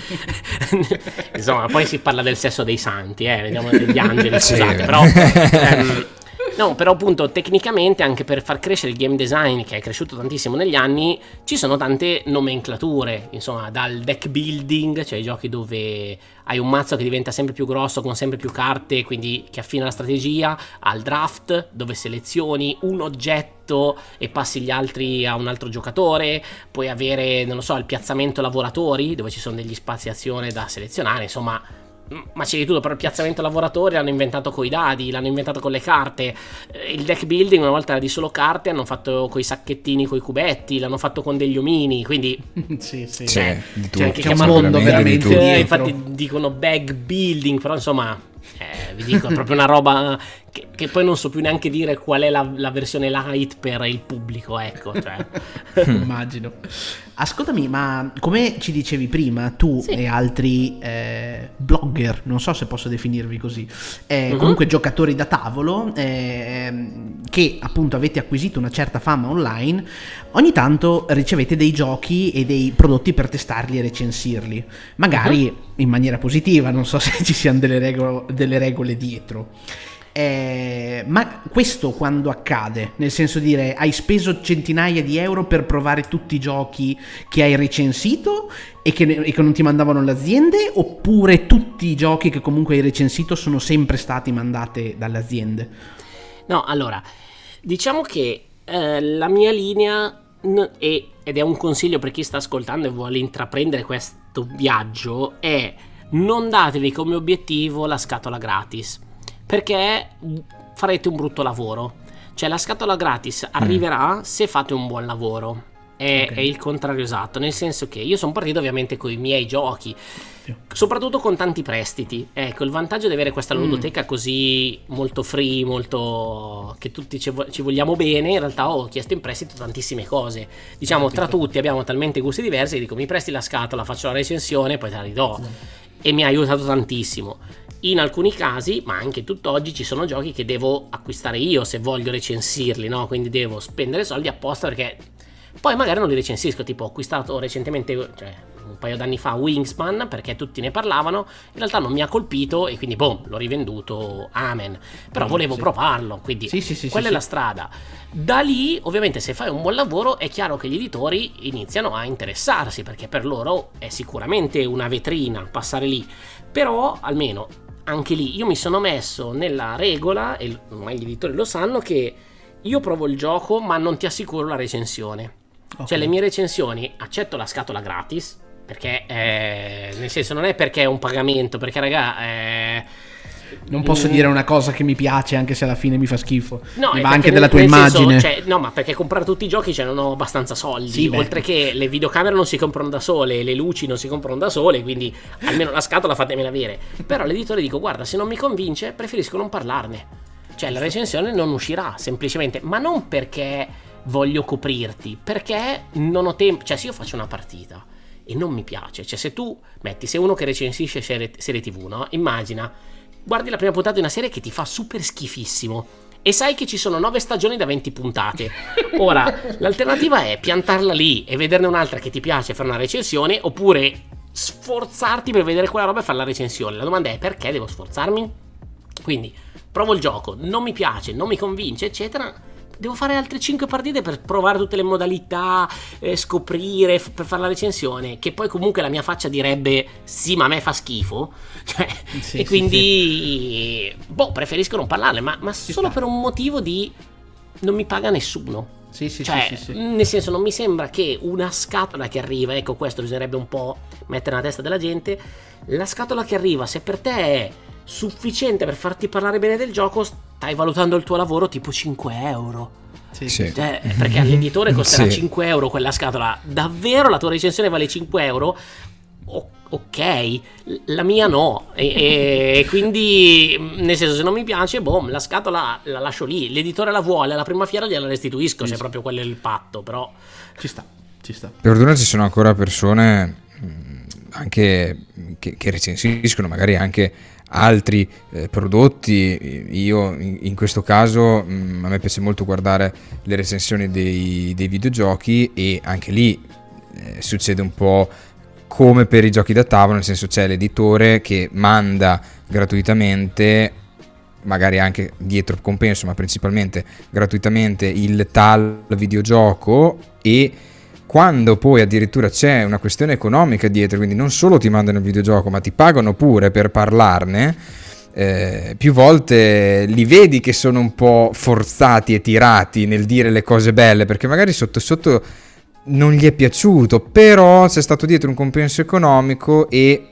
insomma, poi si parla del sesso dei santi, eh, vediamo degli angeli, Sì. scusate, però ehm, no, però appunto tecnicamente anche per far crescere il game design, che è cresciuto tantissimo negli anni, ci sono tante nomenclature, insomma, dal deck building, cioè i giochi dove hai un mazzo che diventa sempre più grosso con sempre più carte, quindi che affina la strategia, al draft, dove selezioni un oggetto e passi gli altri a un altro giocatore, puoi avere, non lo so, il piazzamento lavoratori, dove ci sono degli spazi azione da selezionare, insomma. Ma c'è di tutto, però il piazzamento lavoratori l'hanno inventato coi dadi, l'hanno inventato con le carte. Eh, Il deck building una volta era di solo carte, hanno fatto coi sacchettini, coi cubetti, l'hanno fatto con degli omini, quindi sì, sì. Sì, eh, di tutto. c'è anche C'è un chiamarlo mondo di veramente tutto. eh, dietro. infatti dicono bag building, però insomma eh, vi dico, è proprio una roba che, che poi non so più neanche dire qual è la, la versione light per il pubblico, ecco, cioè. Immagino. Ascoltami, ma come ci dicevi prima, tu Sì. e altri eh, blogger, non so se posso definirvi così, eh, Mhm. comunque giocatori da tavolo, eh, che appunto avete acquisito una certa fama online, ogni tanto ricevete dei giochi e dei prodotti per testarli e recensirli, magari in maniera positiva, non so se ci siano delle regole, delle regole dietro. Eh, ma questo quando accade? Nel senso, dire, hai speso centinaia di euro per provare tutti i giochi che hai recensito e che, ne- e che non ti mandavano le aziende, oppure tutti i giochi che comunque hai recensito sono sempre stati mandati dalle aziende? No, allora, diciamo che eh, la mia linea, n- è- ed è un consiglio per chi sta ascoltando e vuole intraprendere questo viaggio, è non datevi come obiettivo la scatola gratis, perché farete un brutto lavoro. Cioè la scatola gratis arriverà se fate un buon lavoro. È, Ok. è il contrario esatto, nel senso che io sono partito ovviamente con i miei giochi, soprattutto con tanti prestiti. Ecco, il vantaggio di avere questa ludoteca così molto free, molto che tutti ci, vo- ci vogliamo bene, in realtà ho chiesto in prestito tantissime cose. Diciamo, tra tutti abbiamo talmente gusti diversi che dico mi presti la scatola, faccio la recensione, poi te la ridò. E mi ha aiutato tantissimo. In alcuni casi, ma anche tutt'oggi, ci sono giochi che devo acquistare io se voglio recensirli, no? Quindi devo spendere soldi apposta perché poi magari non li recensisco. Tipo ho acquistato recentemente, cioè un paio d'anni fa, Wingspan, perché tutti ne parlavano, in realtà non mi ha colpito e quindi boom, l'ho rivenduto, amen. Però volevo sì. provarlo, quindi Sì, sì, sì, quella sì, è la sì. strada. Da lì, ovviamente, se fai un buon lavoro è chiaro che gli editori iniziano a interessarsi, perché per loro è sicuramente una vetrina passare lì. Però almeno anche lì io mi sono messo nella regola, e ormai gli editori lo sanno, che io provo il gioco ma non ti assicuro la recensione. Ok. Cioè le mie recensioni accetto la scatola gratis, perché eh, nel senso non è perché è un pagamento, perché raga eh, Non posso dire una cosa che mi piace anche se alla fine mi fa schifo. No, mi va anche della tua nel immagine. Senso, cioè, no, ma perché comprare tutti i giochi cioè, non ho abbastanza soldi. Sì, oltre che le videocamere non si comprano da sole, le luci non si comprano da sole, quindi almeno la scatola fatemela avere. Però all'editore dico, guarda, se non mi convince preferisco non parlarne. Cioè la recensione non uscirà semplicemente, ma non perché voglio coprirti, perché non ho tempo. Cioè se io faccio una partita e non mi piace, cioè se tu metti, se uno che recensisce serie, serie tv, no? Immagina, guardi la prima puntata di una serie che ti fa super schifissimo e sai che ci sono nove stagioni da venti puntate. Ora, l'alternativa è piantarla lì e vederne un'altra che ti piace e fare una recensione, oppure sforzarti per vedere quella roba e fare la recensione. La domanda è: perché devo sforzarmi? Quindi provo il gioco, non mi piace, non mi convince, eccetera, devo fare altre cinque partite per provare tutte le modalità, eh, scoprire, f- per fare la recensione, che poi comunque la mia faccia direbbe sì, ma a me fa schifo, cioè, sì, e sì, quindi sì. boh, preferisco non parlarne, ma, ma solo sta. per un motivo di non mi paga nessuno. Sì, sì, cioè, sì, sì, sì. nel senso, non mi sembra che una scatola che arriva, ecco, questo bisognerebbe un po' mettere nella testa della gente, la scatola che arriva, se per te è sufficiente per farti parlare bene del gioco, stai valutando il tuo lavoro tipo cinque euro. Sì, Sì. Cioè, perché all'editore costerà Sì. cinque euro quella scatola. Davvero la tua recensione vale cinque euro? O- ok, la mia no. E, e quindi, nel senso, se non mi piace, boh, la scatola la lascio lì. L'editore la vuole, alla prima fiera gliela restituisco, se proprio quello è il patto, però Ci sta, ci sta. Per fortuna ci sono ancora persone mh, anche che, che recensiscono magari anche altri eh, prodotti. Io in, in questo caso mh, a me piace molto guardare le recensioni dei, dei videogiochi, e anche lì eh, succede un po' come per i giochi da tavolo, nel senso c'è l'editore che manda gratuitamente, magari anche dietro compenso, ma principalmente gratuitamente, il tal videogioco, e quando poi addirittura c'è una questione economica dietro, quindi non solo ti mandano il videogioco ma ti pagano pure per parlarne, eh, più volte li vedi che sono un po' forzati e tirati nel dire le cose belle, perché magari sotto sotto non gli è piaciuto, però c'è stato dietro un compenso economico e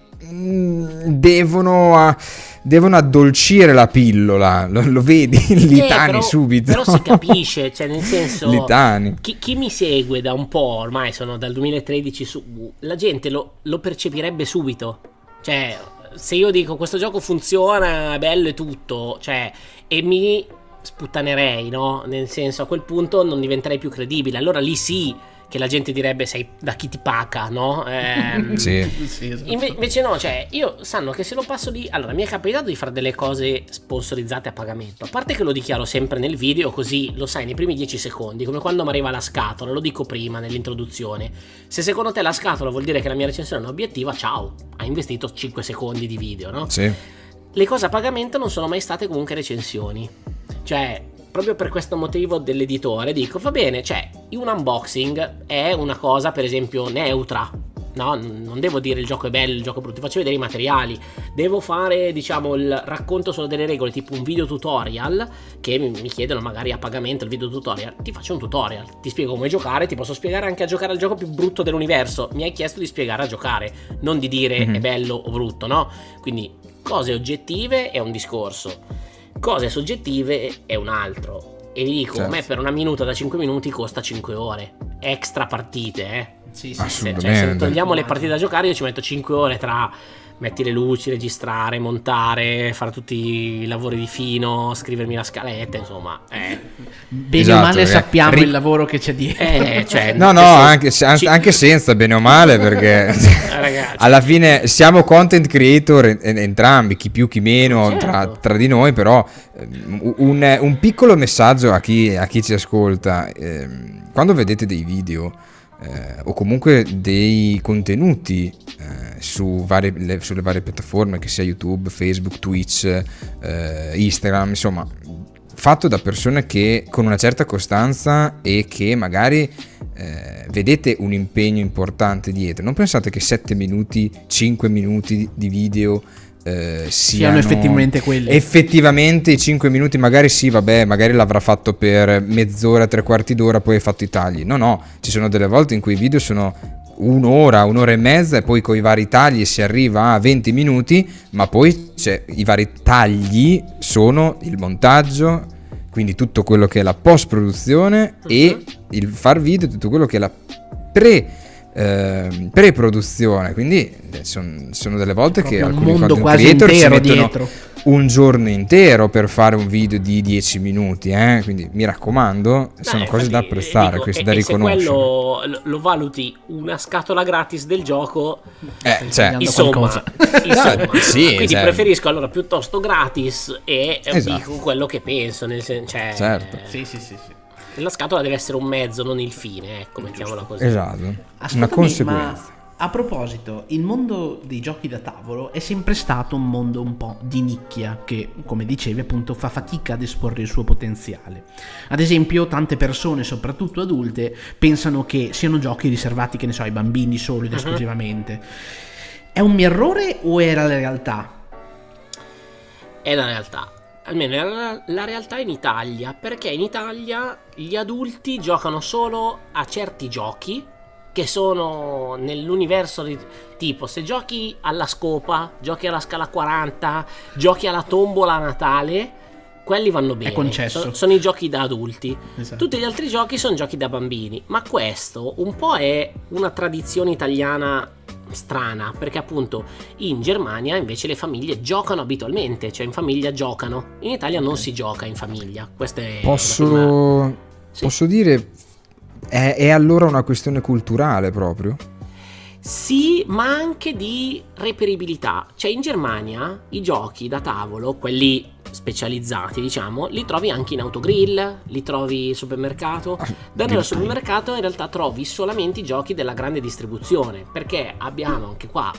mh, devono a, devono addolcire la pillola, lo, lo vedi, li Eh, tani però, subito. però si capisce, cioè nel senso, Li tani. chi, chi mi segue da un po', ormai sono dal duemilatredici su, la gente lo, lo percepirebbe subito. Cioè, se io dico questo gioco funziona, è bello e tutto, cioè, e mi sputtanerei, no? Nel senso, a quel punto non diventerei più credibile. Allora lì sì che la gente direbbe sei da chi ti paga, no? Ehm, Sì. Sì, esatto. Inve- invece no, cioè io sanno che se lo passo lì, allora mi è capitato di fare delle cose sponsorizzate a pagamento, a parte che lo dichiaro sempre nel video, così lo sai nei primi dieci secondi, come quando mi arriva la scatola, lo dico prima nell'introduzione. Se secondo te la scatola vuol dire che la mia recensione è obiettiva, ciao, hai investito cinque secondi di video, no? Sì. Le cose a pagamento non sono mai state comunque recensioni, cioè proprio per questo motivo dell'editore dico va bene, cioè un unboxing è una cosa per esempio neutra, no? Non devo dire il gioco è bello, il gioco è brutto, ti faccio vedere i materiali, devo fare diciamo il racconto solo delle regole, tipo un video tutorial che mi, mi chiedono magari a pagamento il video tutorial, ti faccio un tutorial, ti spiego come giocare, ti posso spiegare anche a giocare al gioco più brutto dell'universo, mi hai chiesto di spiegare a giocare, non di dire Mhm. è bello o brutto, no? Quindi cose oggettive è un discorso, cose soggettive è un altro. E vi dico, Certo. a me per una minuta da cinque minuti costa cinque ore extra partite, eh. Sì, sì, Se, Assolutamente. cioè, se togliamo le partite da giocare io ci metto cinque ore tra metti le luci, registrare, montare, fare tutti i lavori di fino, scrivermi la scaletta, insomma, eh, Bene Esatto, o male eh. sappiamo Ri- il lavoro che c'è dietro. eh, cioè, No, no, nel senso, anche, se- ci- anche senza, bene o male, perché Eh, ragazzi. alla fine siamo content creator en- en- entrambi, chi più chi meno, Certo. tra, tra di noi, però ehm, un, un piccolo messaggio a chi, a chi ci ascolta: ehm, quando vedete dei video eh, o comunque dei contenuti eh, su varie, le- sulle varie piattaforme, che sia YouTube, Facebook, Twitch, eh, Instagram, insomma, fatto da persone che con una certa costanza e che magari eh, vedete un impegno importante dietro, non pensate che sette minuti, cinque minuti di video eh, siano effettivamente quelli. effettivamente i cinque minuti, magari sì, vabbè, magari l'avrà fatto per mezz'ora, tre quarti d'ora, poi hai fatto i tagli. No, no, ci sono delle volte in cui i video sono un'ora, un'ora e mezza e poi con i vari tagli si arriva a venti minuti, ma poi c'è, i vari tagli sono il montaggio, quindi tutto quello che è la post-produzione uh-huh. e il far video, tutto quello che è la pre eh, pre-produzione, quindi son, sono delle volte che alcuni content creator ci mettono dietro. un giorno intero per fare un video di dieci minuti, eh? Quindi mi raccomando, Beh, sono cose da apprezzare, dico, queste e, da riconoscere. Se quello lo valuti una scatola gratis del gioco, eh, cioè, insomma, insomma no, sì, quindi certo. preferisco allora piuttosto gratis e esatto. dico quello che penso, nel sen- cioè, certo. Sì, sì, sì, sì. La scatola deve essere un mezzo, non il fine, ecco, mettiamola così. Esatto. Ascoltami, una conseguenza. Ma a proposito, il mondo dei giochi da tavolo è sempre stato un mondo un po' di nicchia che, come dicevi, appunto fa fatica ad esporre il suo potenziale. Ad esempio, tante persone, soprattutto adulte, pensano che siano giochi riservati, che ne so, ai bambini solo ed esclusivamente. Uh-huh. È un mio errore o era la realtà? È la realtà. Almeno è la, la realtà in Italia, perché in Italia gli adulti giocano solo a certi giochi che sono nell'universo di, tipo se giochi alla scopa, giochi alla scala quaranta, giochi alla tombola a Natale, quelli vanno bene, è concesso. So, sono i giochi da adulti. Esatto. Tutti gli altri giochi sono giochi da bambini, ma questo un po' è una tradizione italiana strana, perché appunto in Germania invece le famiglie giocano abitualmente, cioè in famiglia giocano. In Italia non si gioca in famiglia. Questa è posso prima... sì. posso dire è, è allora una questione culturale proprio? Sì, ma anche di reperibilità. Cioè in Germania i giochi da tavolo, quelli specializzati diciamo, li trovi anche in autogrill, li trovi al supermercato. Da noi al supermercato in realtà trovi solamente i giochi della grande distribuzione, perché abbiamo anche qua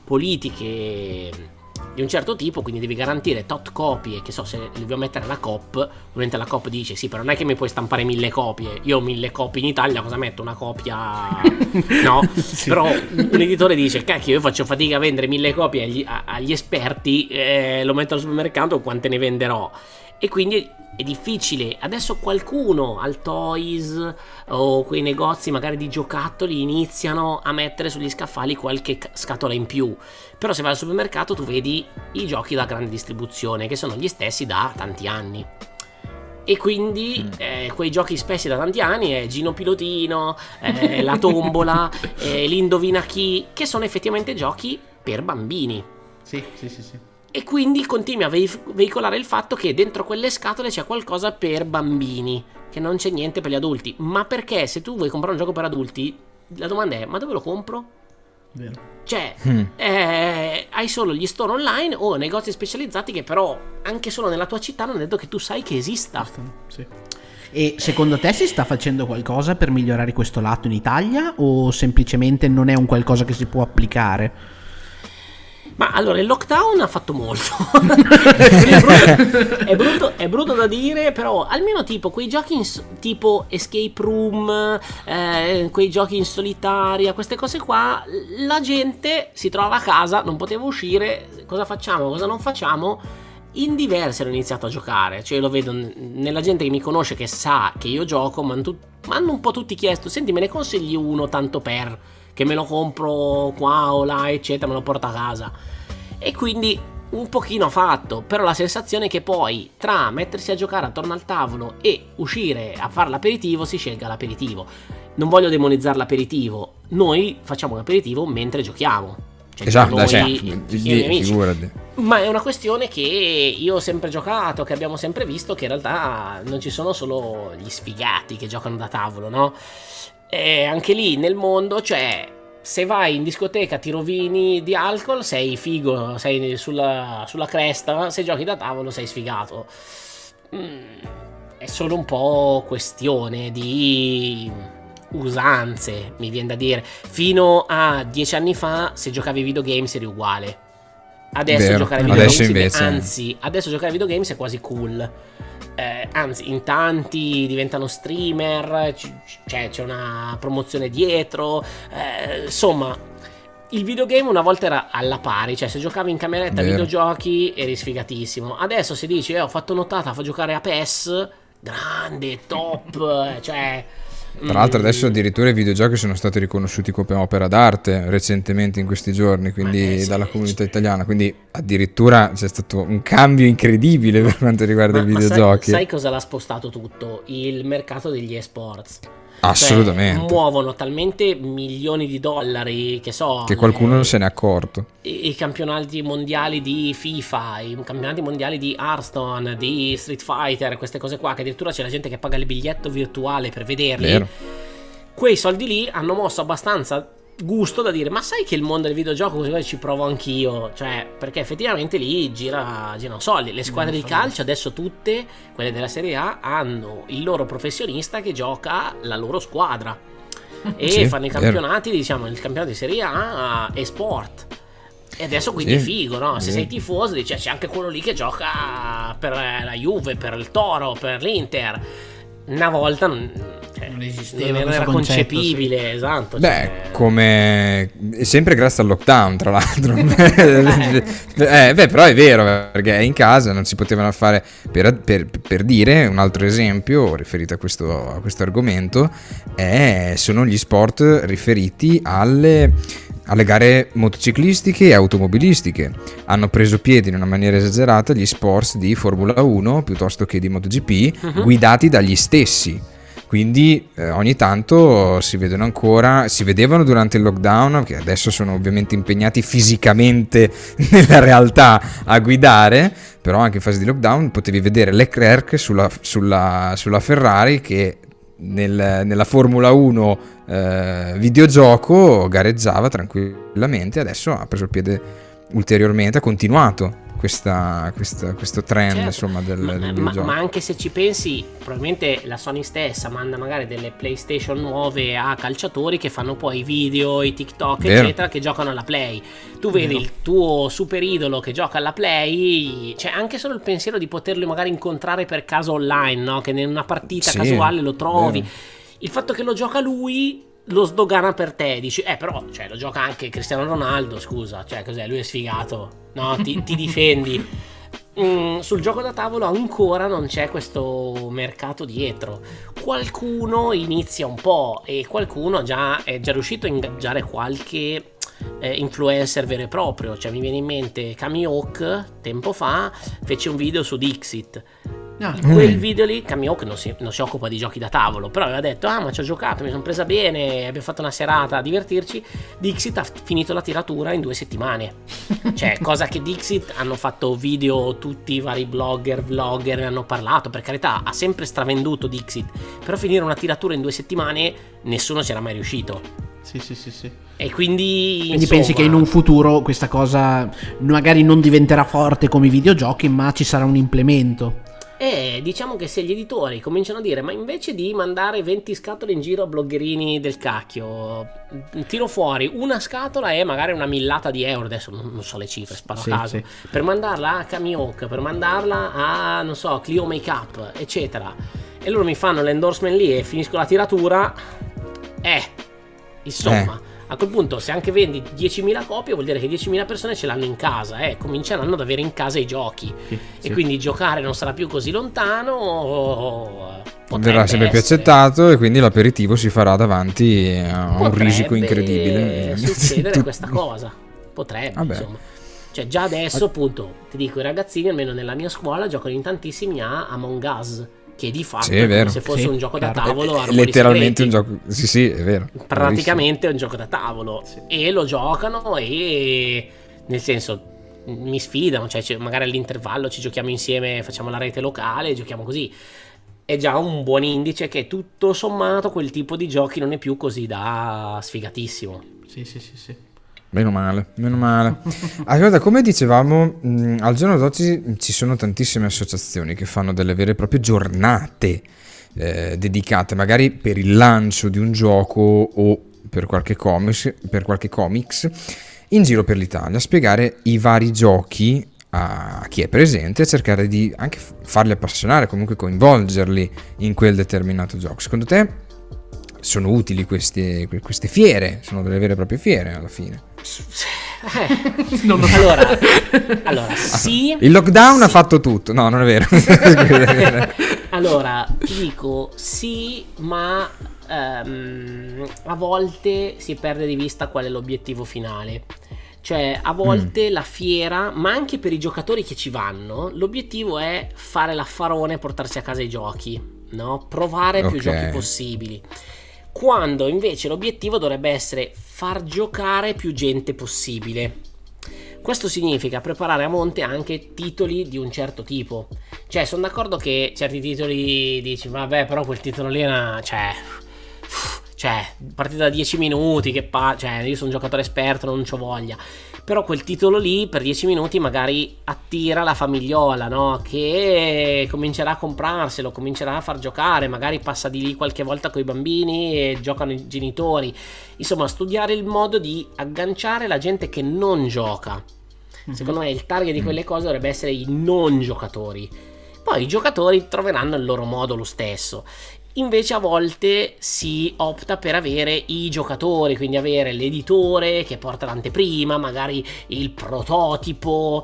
politiche di un certo tipo, quindi devi garantire tot copie, che so, se li devo mettere la Coop, ovviamente la Coop dice sì, però non è che mi puoi stampare mille copie, io ho mille copie in Italia, cosa metto? Una copia? No, sì. Però un editore dice cacchio, io faccio fatica a vendere mille copie agli, a, agli esperti, eh, lo metto al supermercato, quante ne venderò? E quindi è difficile. Adesso qualcuno al Toys o quei negozi magari di giocattoli iniziano a mettere sugli scaffali qualche scatola in più, però se vai al supermercato tu vedi i giochi da grande distribuzione che sono gli stessi da tanti anni. E quindi mm. eh, quei giochi spessi da tanti anni è Gino Pilotino, eh, la tombola, eh, l'indovina chi, che sono effettivamente giochi per bambini. Sì, sì, sì, sì. E quindi continui a veicolare il fatto che dentro quelle scatole c'è qualcosa per bambini, che non c'è niente per gli adulti. Ma perché se tu vuoi comprare un gioco per adulti, la domanda è, ma dove lo compro? Vero. Cioè, mm. eh, hai solo gli store online o negozi specializzati che però anche solo nella tua città non è detto che tu sai che esista. Sì. E secondo te si sta facendo qualcosa per migliorare questo lato in Italia o semplicemente non è un qualcosa che si può applicare? Ma allora il lockdown ha fatto molto. è, brutto, è, brutto, è brutto da dire, però almeno tipo quei giochi in, tipo escape room, eh, quei giochi in solitaria, queste cose qua, la gente si trova a casa, non poteva uscire, cosa facciamo, cosa non facciamo? In diversi hanno iniziato a giocare, cioè io lo vedo nella gente che mi conosce, che sa che io gioco, ma hanno un po' tutti chiesto, senti me ne consigli uno tanto per... che me lo compro qua o là eccetera, me lo porto a casa. E quindi un pochino fatto, però la sensazione è che poi tra mettersi a giocare attorno al tavolo e uscire a fare l'aperitivo si scelga l'aperitivo. Non voglio demonizzare l'aperitivo, noi facciamo un aperitivo mentre giochiamo, cioè esatto, noi cioè, e i miei amici. Figurati. Ma è una questione che io ho sempre giocato, che abbiamo sempre visto, che in realtà non ci sono solo gli sfigati che giocano da tavolo, no? E anche lì nel mondo, cioè se vai in discoteca ti rovini di alcol, sei figo, sei sulla, sulla cresta, se giochi da tavolo sei sfigato. Mm, è solo un po' questione di usanze, mi viene da dire. Fino a dieci anni fa se giocavi ai videogames eri uguale. Adesso Vero. giocare ai videogames, adesso invece... anzi, adesso giocare ai videogames è quasi cool. Eh, anzi, in tanti diventano streamer, c- cioè c'è una promozione dietro, eh, insomma il videogame una volta era alla pari, cioè se giocavi in cameretta a videogiochi eri sfigatissimo. Adesso se dici eh, ho fatto notata, fa giocare a P E S, grande, top, cioè Tra l'altro adesso addirittura i videogiochi sono stati riconosciuti come opera d'arte recentemente in questi giorni, quindi eh, sì, dalla comunità italiana, quindi addirittura c'è stato un cambio incredibile per quanto riguarda ma, i videogiochi. Ma sai, sai cosa l'ha spostato tutto? Il mercato degli esports. Assolutamente. Cioè, muovono talmente milioni di dollari, che so, che qualcuno le, se n'è accorto. I, I campionati mondiali di FIFA, i campionati mondiali di Hearthstone, di Street Fighter, queste cose qua, che addirittura c'è la gente che paga il biglietto virtuale per vederli. Vero. Quei soldi lì hanno mosso abbastanza gusto da dire: ma sai che il mondo del videogioco così ci provo anch'io? Cioè, perché effettivamente lì gira, girano soldi. Le squadre di calcio adesso, tutte quelle della Serie A, hanno il loro professionista che gioca la loro squadra e sì, fanno i campionati, vero. Diciamo il campionato di Serie A e sport. E adesso quindi sì, è figo, no? Se sì. sei tifoso, dice, c'è anche quello lì che gioca per la Juve, per il Toro, per l'Inter. Una volta non, cioè, non esisteva, non era concepibile, sì. Esatto. Beh, cioè... come sempre grazie al lockdown, tra l'altro. eh, beh, però è vero, perché in casa non si potevano fare, per, per, per dire un altro esempio riferito a questo, a questo argomento, è, sono gli sport riferiti alle... alle gare motociclistiche e automobilistiche. Hanno preso piede in una maniera esagerata gli sport di Formula uno piuttosto che di MotoGP, uh-huh. guidati dagli stessi. Quindi eh, ogni tanto si vedono ancora, si vedevano durante il lockdown, che adesso sono ovviamente impegnati fisicamente nella realtà a guidare, però anche in fase di lockdown potevi vedere Leclerc sulla, sulla, sulla Ferrari che nel, nella Formula uno eh, videogioco gareggiava tranquillamente. Adesso ha preso il piede ulteriormente, ha continuato questa, questa, questo trend, certo. insomma, del, ma, del ma, ma anche se ci pensi, probabilmente la Sony stessa manda magari delle PlayStation nuove a calciatori che fanno poi i video, i TikTok, Vero. eccetera, che giocano alla Play. Tu vedi Vero. il tuo super idolo che gioca alla Play, cioè anche solo il pensiero di poterlo magari incontrare per caso online, no? Che in una partita sì, casuale lo trovi. Vero. Il fatto che lo gioca lui lo sdogana per te, dici eh però cioè lo gioca anche Cristiano Ronaldo, scusa, cioè cos'è, lui è sfigato, no, ti, ti difendi. Mm, sul gioco da tavolo ancora non c'è questo mercato dietro. Qualcuno inizia un po' e qualcuno già è già riuscito a ingaggiare qualche eh, influencer vero e proprio. Cioè mi viene in mente Kamiok tempo fa fece un video su Dixit. Ah, in quel mm. video lì Kamiok non si, non si occupa di giochi da tavolo, però aveva detto ah ma ci ho giocato, mi sono presa bene, abbiamo fatto una serata a divertirci. Dixit ha finito la tiratura in due settimane. Cioè cosa che Dixit hanno fatto video, tutti i vari blogger, vlogger ne hanno parlato, per carità ha sempre stravenduto Dixit, però finire una tiratura in due settimane nessuno c'era mai riuscito. Sì, sì, sì, sì. E quindi Quindi insomma... pensi che in un futuro questa cosa magari non diventerà forte come i videogiochi, ma ci sarà un implemento? E diciamo che se gli editori cominciano a dire ma invece di mandare venti scatole in giro a bloggerini del cacchio, tiro fuori una scatola e magari una millata di euro, adesso non, non so le cifre, sparo sì, a caso, sì. per mandarla a Kamiok, per mandarla a non so Clio Makeup eccetera, e loro mi fanno l'endorsement lì e finisco la tiratura, eh insomma eh. A quel punto se anche vendi diecimila copie vuol dire che diecimila persone ce l'hanno in casa, eh, cominceranno ad avere in casa i giochi sì, e sì. quindi giocare non sarà più così lontano, verrà sempre più accettato e quindi l'aperitivo si farà davanti a un risico incredibile. Succedere questa cosa potrebbe Vabbè. insomma, cioè già adesso appunto ti dico i ragazzini almeno nella mia scuola giocano in tantissimi a Among Us, che di fatto sì, è come se fosse sì, un gioco chiaro. da tavolo, è, è letteralmente un gioco, sì sì è vero, praticamente è un gioco da tavolo sì. e lo giocano e nel senso mi sfidano, cioè magari all'intervallo ci giochiamo insieme, facciamo la rete locale, giochiamo così. È già un buon indice che tutto sommato quel tipo di giochi non è più così da sfigatissimo. Sì sì sì sì. Meno male, meno male. Allora, come dicevamo, mh, al giorno d'oggi ci sono tantissime associazioni che fanno delle vere e proprie giornate eh, dedicate magari per il lancio di un gioco o per qualche comics, per qualche comics in giro per l'Italia, a spiegare i vari giochi a chi è presente e cercare di anche farli appassionare, comunque coinvolgerli in quel determinato gioco. Secondo te sono utili queste, queste fiere? Sono delle vere e proprie fiere alla fine? Eh, non lo so. Allora, allora sì. Il lockdown sì. ha fatto tutto. No, non è vero. Allora, ti dico sì, ma ehm, a volte si perde di vista qual è l'obiettivo finale. Cioè, a volte mm. la fiera, ma anche per i giocatori che ci vanno, l'obiettivo è fare l'affarone e portarsi a casa i giochi, no? Provare okay. più giochi possibili. Quando invece l'obiettivo dovrebbe essere far giocare più gente possibile. Questo significa preparare a monte anche titoli di un certo tipo. Cioè, sono d'accordo che certi titoli dici, vabbè, però quel titolo lì è una... Cioè... Cioè, partita da dieci minuti, che pa... Cioè, io sono un giocatore esperto, non c'ho voglia. Però quel titolo lì, per dieci minuti, magari attira la famigliola, no? Che comincerà a comprarselo, comincerà a far giocare. Magari passa di lì qualche volta con i bambini e giocano i genitori. Insomma, studiare il modo di agganciare la gente che non gioca. Secondo me il target di quelle cose dovrebbe essere i non giocatori. Poi i giocatori troveranno il loro modo lo stesso. Invece a volte si opta per avere i giocatori, quindi avere l'editore che porta l'anteprima, magari il prototipo,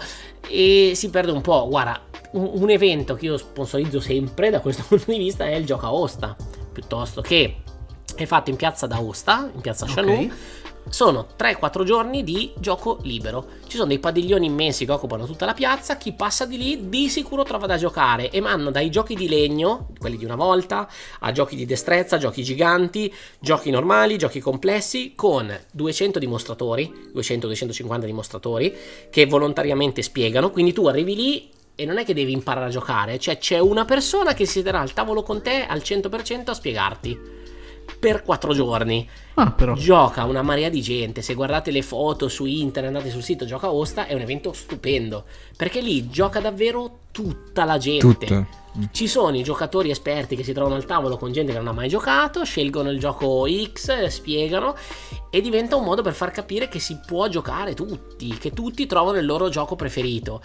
e si perde un po'. Guarda, un, un evento che io sponsorizzo sempre da questo punto di vista è il Gioca Aosta, piuttosto che è fatto in piazza d'Aosta, in piazza Chanù. Okay. Sono tre quattro giorni di gioco libero. Ci sono dei padiglioni immensi che occupano tutta la piazza. Chi passa di lì di sicuro trova da giocare, e vanno dai giochi di legno, quelli di una volta, a giochi di destrezza, giochi giganti, giochi normali, giochi complessi, con duecento dimostratori, duecento duecentocinquanta dimostratori che volontariamente spiegano. Quindi tu arrivi lì e non è che devi imparare a giocare, cioè c'è una persona che siederà al tavolo con te al cento per cento a spiegarti per quattro giorni. Ah, però. Gioca una marea di gente. Se guardate le foto su internet, andate sul sito Gioca Aosta, è un evento stupendo, perché lì gioca davvero tutta la gente. Tutto. Ci sono i giocatori esperti che si trovano al tavolo con gente che non ha mai giocato, scelgono il gioco X, spiegano, e diventa un modo per far capire che si può giocare tutti, che tutti trovano il loro gioco preferito.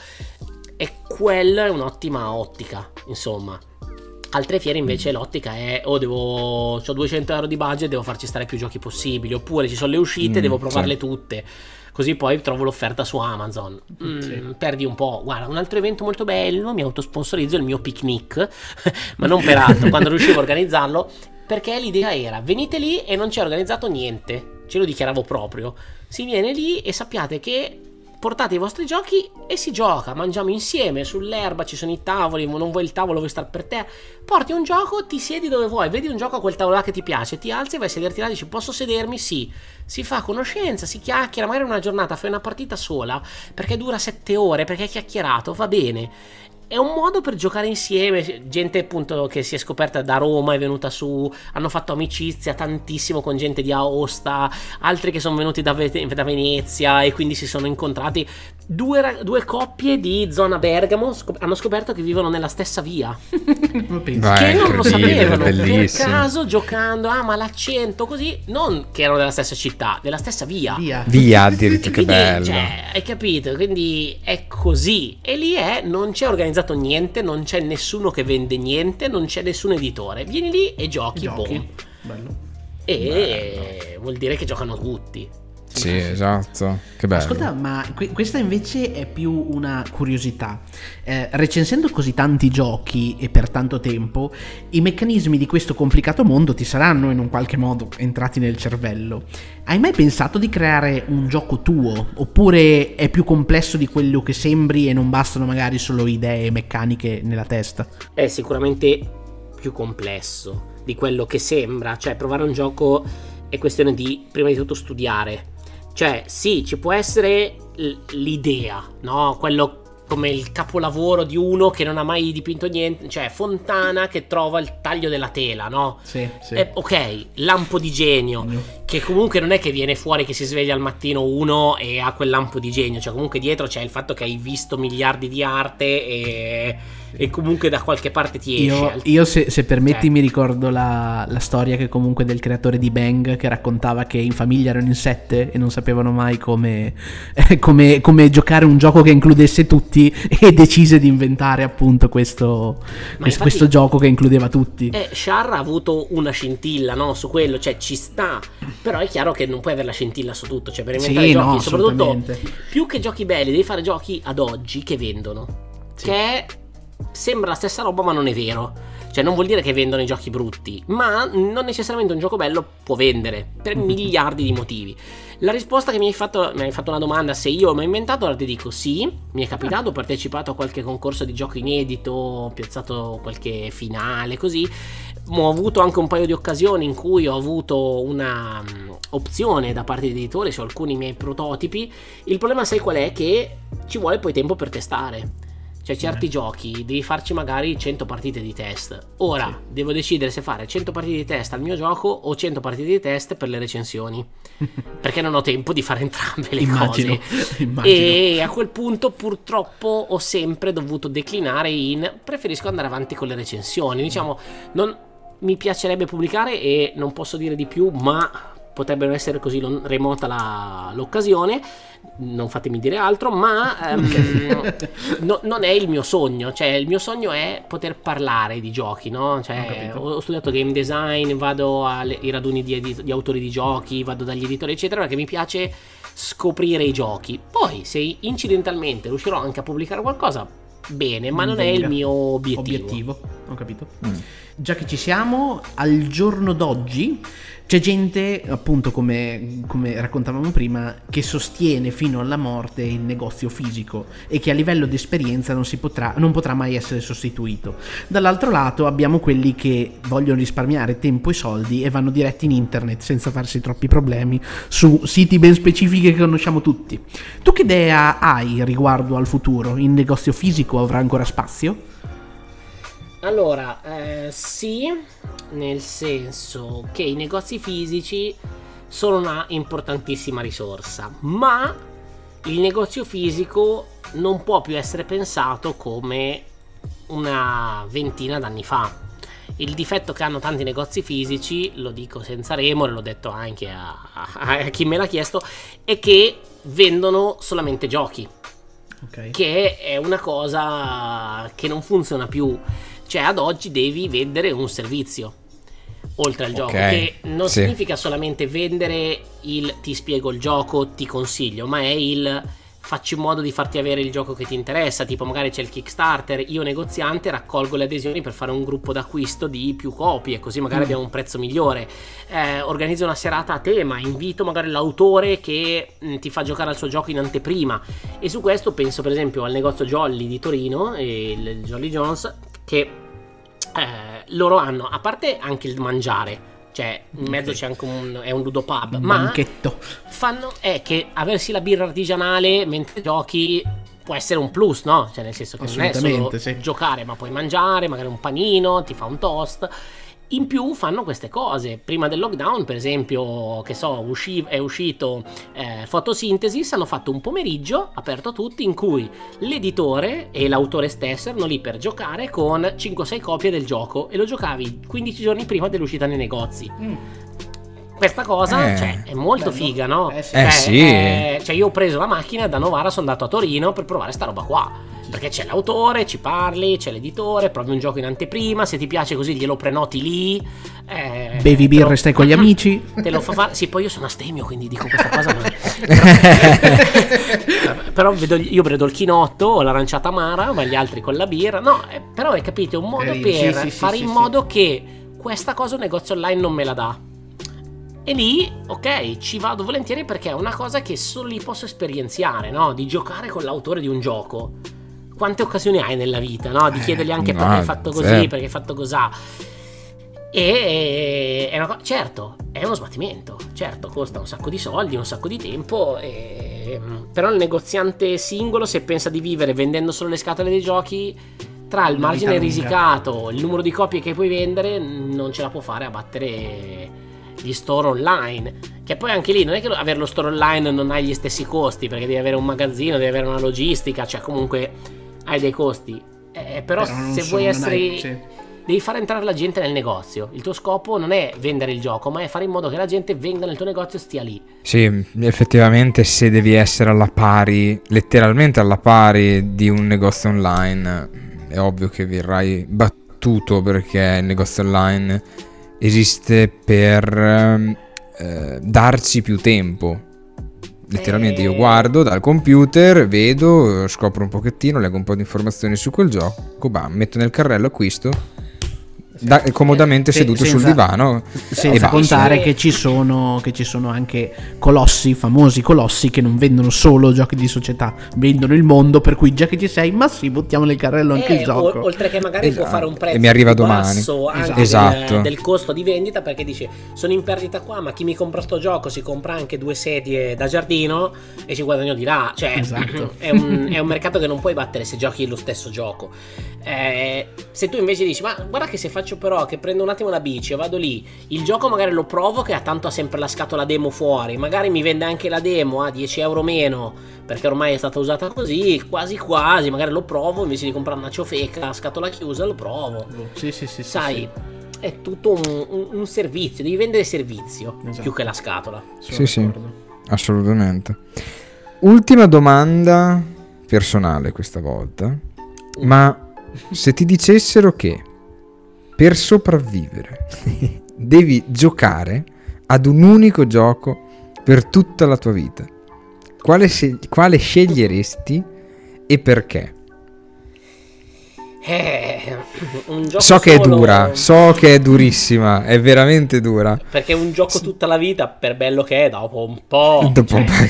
E quella è un'ottima ottica, insomma. Altre fiere invece l'ottica è oh devo ho duecento euro di budget, devo farci stare più giochi possibili, oppure ci sono le uscite, mm, devo provarle sì. tutte, così poi trovo l'offerta su Amazon. mm, sì. Perdi un po'. Guarda, un altro evento molto bello, mi autosponsorizzo, il mio picnic ma non per altro, quando riuscivo a organizzarlo, perché l'idea era venite lì e non c'è organizzato niente, ce lo dichiaravo proprio, si viene lì e sappiate che portate i vostri giochi e si gioca, mangiamo insieme sull'erba, ci sono i tavoli, non vuoi il tavolo, vuoi star per te, porti un gioco, ti siedi dove vuoi, vedi un gioco a quel tavolo là che ti piace, ti alzi e vai a sederti là e dici posso sedermi? Sì. Si fa conoscenza, si chiacchiera, magari una giornata fai una partita sola perché dura sette ore, perché hai chiacchierato, va bene. È un modo per giocare insieme. Gente appunto che si è scoperta da Roma, è venuta su, hanno fatto amicizia tantissimo con gente di Aosta, altri che sono venuti da, da Venezia e quindi si sono incontrati. Due, due coppie di zona Bergamo scop- hanno scoperto che vivono nella stessa via. Vai, che non lo sapevano, bellissimo. Per caso giocando, ah ma l'accento così, non che erano della stessa città, della stessa via. Via, via addirittura, che quindi, bello. Cioè, hai capito? Quindi è così. E lì è, non c'è organizzato niente, non c'è nessuno che vende niente, non c'è nessun editore. Vieni lì e giochi, giochi. boom. Bello. E Bello. Vuol dire che giocano tutti. Sì, esatto, che bello. Ascolta, ma que- questa invece è più una curiosità. Eh, recensendo così tanti giochi e per tanto tempo, i meccanismi di questo complicato mondo ti saranno in un qualche modo entrati nel cervello. Hai mai pensato di creare un gioco tuo? Oppure è più complesso di quello che sembri e non bastano magari solo idee meccaniche nella testa? È sicuramente più complesso di quello che sembra. Cioè, provare un gioco è questione di, prima di tutto, studiare. Cioè, sì, ci può essere l'idea, no? Quello come il capolavoro di uno che non ha mai dipinto niente, cioè Fontana che trova il taglio della tela, no? Sì, sì. Eh, ok, lampo di genio, mm. che comunque non è che viene fuori che si sveglia al mattino uno e ha quel lampo di genio, cioè comunque dietro c'è il fatto che hai visto miliardi di arte e, e comunque da qualche parte ti esce. Io, io se, se permetti cioè. mi ricordo la, la storia che comunque del creatore di Bang, che raccontava che in famiglia erano in sette e non sapevano mai come, eh, come, come giocare un gioco che includesse tutti, e decise di inventare appunto questo, questo, infatti, questo gioco che includeva tutti. Eh, Char ha avuto una scintilla, no, su quello, cioè ci sta, però è chiaro che non puoi avere la scintilla su tutto, cioè per inventare sì, giochi, no, soprattutto più che giochi belli, devi fare giochi ad oggi che vendono, sì. che sembra la stessa roba ma non è vero. Cioè non vuol dire che vendono i giochi brutti, ma non necessariamente un gioco bello può vendere per miliardi di motivi. La risposta che mi hai fatto, mi hai fatto una domanda se io mi ho inventato, allora ti dico sì, mi è capitato, ho partecipato a qualche concorso di gioco inedito, ho piazzato qualche finale, così. Ho avuto anche un paio di occasioni in cui ho avuto una um, opzione da parte di editori su alcuni miei prototipi. Il problema sai qual è? Che ci vuole poi tempo per testare. Cioè certi eh. giochi devi farci magari cento partite di test. Ora sì. devo decidere se fare cento partite di test al mio gioco o cento partite di test per le recensioni, perché non ho tempo di fare entrambe le immagino, cose. Immagino. E a quel punto purtroppo ho sempre dovuto declinare in preferisco andare avanti con le recensioni. Diciamo, non mi piacerebbe pubblicare e non posso dire di più, ma potrebbero essere così remota la, l'occasione, non fatemi dire altro, ma um, no, non è il mio sogno. Cioè il mio sogno è poter parlare di giochi, no? Cioè ho, ho studiato game design, vado ai raduni di, edit- di autori di giochi, vado dagli editori eccetera, perché mi piace scoprire i giochi. Poi se incidentalmente riuscirò anche a pubblicare qualcosa, bene, ma non Venga. è il mio obiettivo. Obiettivo, ho capito. Mm. Già che ci siamo, al giorno d'oggi c'è gente, appunto come, come raccontavamo prima, che sostiene fino alla morte il negozio fisico e che a livello di esperienza non, si potrà, non potrà mai essere sostituito. Dall'altro lato abbiamo quelli che vogliono risparmiare tempo e soldi e vanno diretti in internet senza farsi troppi problemi su siti ben specifici che conosciamo tutti. Tu che idea hai riguardo al futuro? Il negozio fisico avrà ancora spazio? Allora, eh, sì, nel senso che i negozi fisici sono una importantissima risorsa, ma il negozio fisico non può più essere pensato come una ventina d'anni fa. Il difetto che hanno tanti negozi fisici, lo dico senza remore, l'ho detto anche a, a, a chi me l'ha chiesto, è che vendono solamente giochi, okay. Che è una cosa che non funziona più. Cioè ad oggi devi vendere un servizio oltre al gioco, okay, che non sì. significa solamente vendere il ti spiego il gioco, ti consiglio, ma è il faccio in modo di farti avere il gioco che ti interessa. Tipo magari c'è il Kickstarter, io negoziante raccolgo le adesioni per fare un gruppo d'acquisto di più copie, così magari mm. abbiamo un prezzo migliore. eh, organizzo una serata a tema, invito magari l'autore che mh, ti fa giocare al suo gioco in anteprima, e su questo penso per esempio al negozio Jolly di Torino, e il Jolly Jones, che eh, loro hanno, a parte anche il mangiare, cioè in mezzo c'è anche un, è un ludopub, un ma banchetto. Fanno è che aversi la birra artigianale mentre giochi può essere un plus, no? Cioè nel senso che non è solo sì. giocare, ma puoi mangiare, magari un panino, ti fa un toast. In più fanno queste cose. Prima del lockdown, per esempio, che so, usci- è uscito eh, Photosynthesis, hanno fatto un pomeriggio aperto a tutti in cui l'editore e l'autore stesso erano lì per giocare con cinque o sei copie del gioco, e lo giocavi quindici giorni prima dell'uscita nei negozi. Mm. Questa cosa eh, cioè, è molto bello. Figa, no? Eh sì. Eh, sì. Eh, cioè io ho preso la macchina da Novara, sono andato a Torino per provare sta roba qua. Perché c'è l'autore, ci parli, c'è l'editore, provi un gioco in anteprima, se ti piace così glielo prenoti lì. Eh, Bevi birra e stai con gli amici. Te lo fa fare. Sì, poi io sono astemio, quindi dico questa cosa. Ma... però, però vedo, io vedo il chinotto o l'aranciata amara, ma gli altri con la birra. No, eh, però hai capito, è un modo eh, per sì, sì, fare sì, in sì, modo sì. che questa cosa un negozio online non me la dà. E lì, ok, ci vado volentieri perché è una cosa che solo lì posso esperienziare, no? Di giocare con l'autore di un gioco. Quante occasioni hai nella vita, no? Di chiedergli anche eh, perché hai fatto così, certo. perché hai fatto cosà. E è una co- certo, è uno sbattimento, certo, costa un sacco di soldi, un sacco di tempo, e... però il negoziante singolo, se pensa di vivere vendendo solo le scatole dei giochi, tra il margine risicato, il numero di copie che puoi vendere, non ce la può fare a battere gli store online. Che poi anche lì non è che avere lo store online non hai gli stessi costi, perché devi avere un magazzino, devi avere una logistica, cioè comunque hai dei costi, eh, però, però se vuoi essere hai, sì. devi fare entrare la gente nel negozio. Il tuo scopo non è vendere il gioco, ma è fare in modo che la gente venga nel tuo negozio e stia lì. Sì, effettivamente se devi essere alla pari, letteralmente alla pari di un negozio online, è ovvio che verrai battuto, perché il negozio online esiste per eh, darci più tempo. Letteralmente io guardo dal computer, vedo, scopro un pochettino, leggo un po' di informazioni su quel gioco, bam, metto nel carrello acquisto, da, comodamente Se- seduto senza- sul divano. e Senza basta. contare che ci sono che ci sono anche colossi, famosi colossi, che non vendono solo giochi di società, vendono il mondo, per cui già che ci sei, ma sì, buttiamo nel carrello anche Eh, il gioco. o- oltre che magari Esatto. può fare un prezzo E mi arriva più domani. basso anche Esatto. Esatto. del, del costo di vendita, perché dice sono in perdita qua, ma chi mi compra sto gioco si compra anche due sedie da giardino e ci guadagno di là. Cioè Esatto. è, un, è un mercato che non puoi battere se giochi lo stesso gioco. Eh, se tu invece dici ma guarda che se faccio però che prendo un attimo la bici e vado lì, il gioco magari lo provo, che ha tanto ha sempre la scatola demo fuori, magari mi vende anche la demo a dieci euro meno perché ormai è stata usata così, quasi quasi magari lo provo invece di comprare una ciofeca a scatola chiusa, lo provo. Sì, sì, sì, sì, Sai, è tutto un, un- un servizio, devi vendere servizio Esatto. più che la scatola. sì. Sì, Sono sì. d'accordo. Assolutamente. Ultima domanda personale questa volta. Ma se ti dicessero che per sopravvivere devi giocare ad un unico gioco per tutta la tua vita, quale, se- quale sceglieresti e perché? Eh, un gioco So che è solo- dura, so che è durissima, è veramente dura. Perché un gioco tutta la vita, per bello che è, dopo un po'. Dopo un cioè,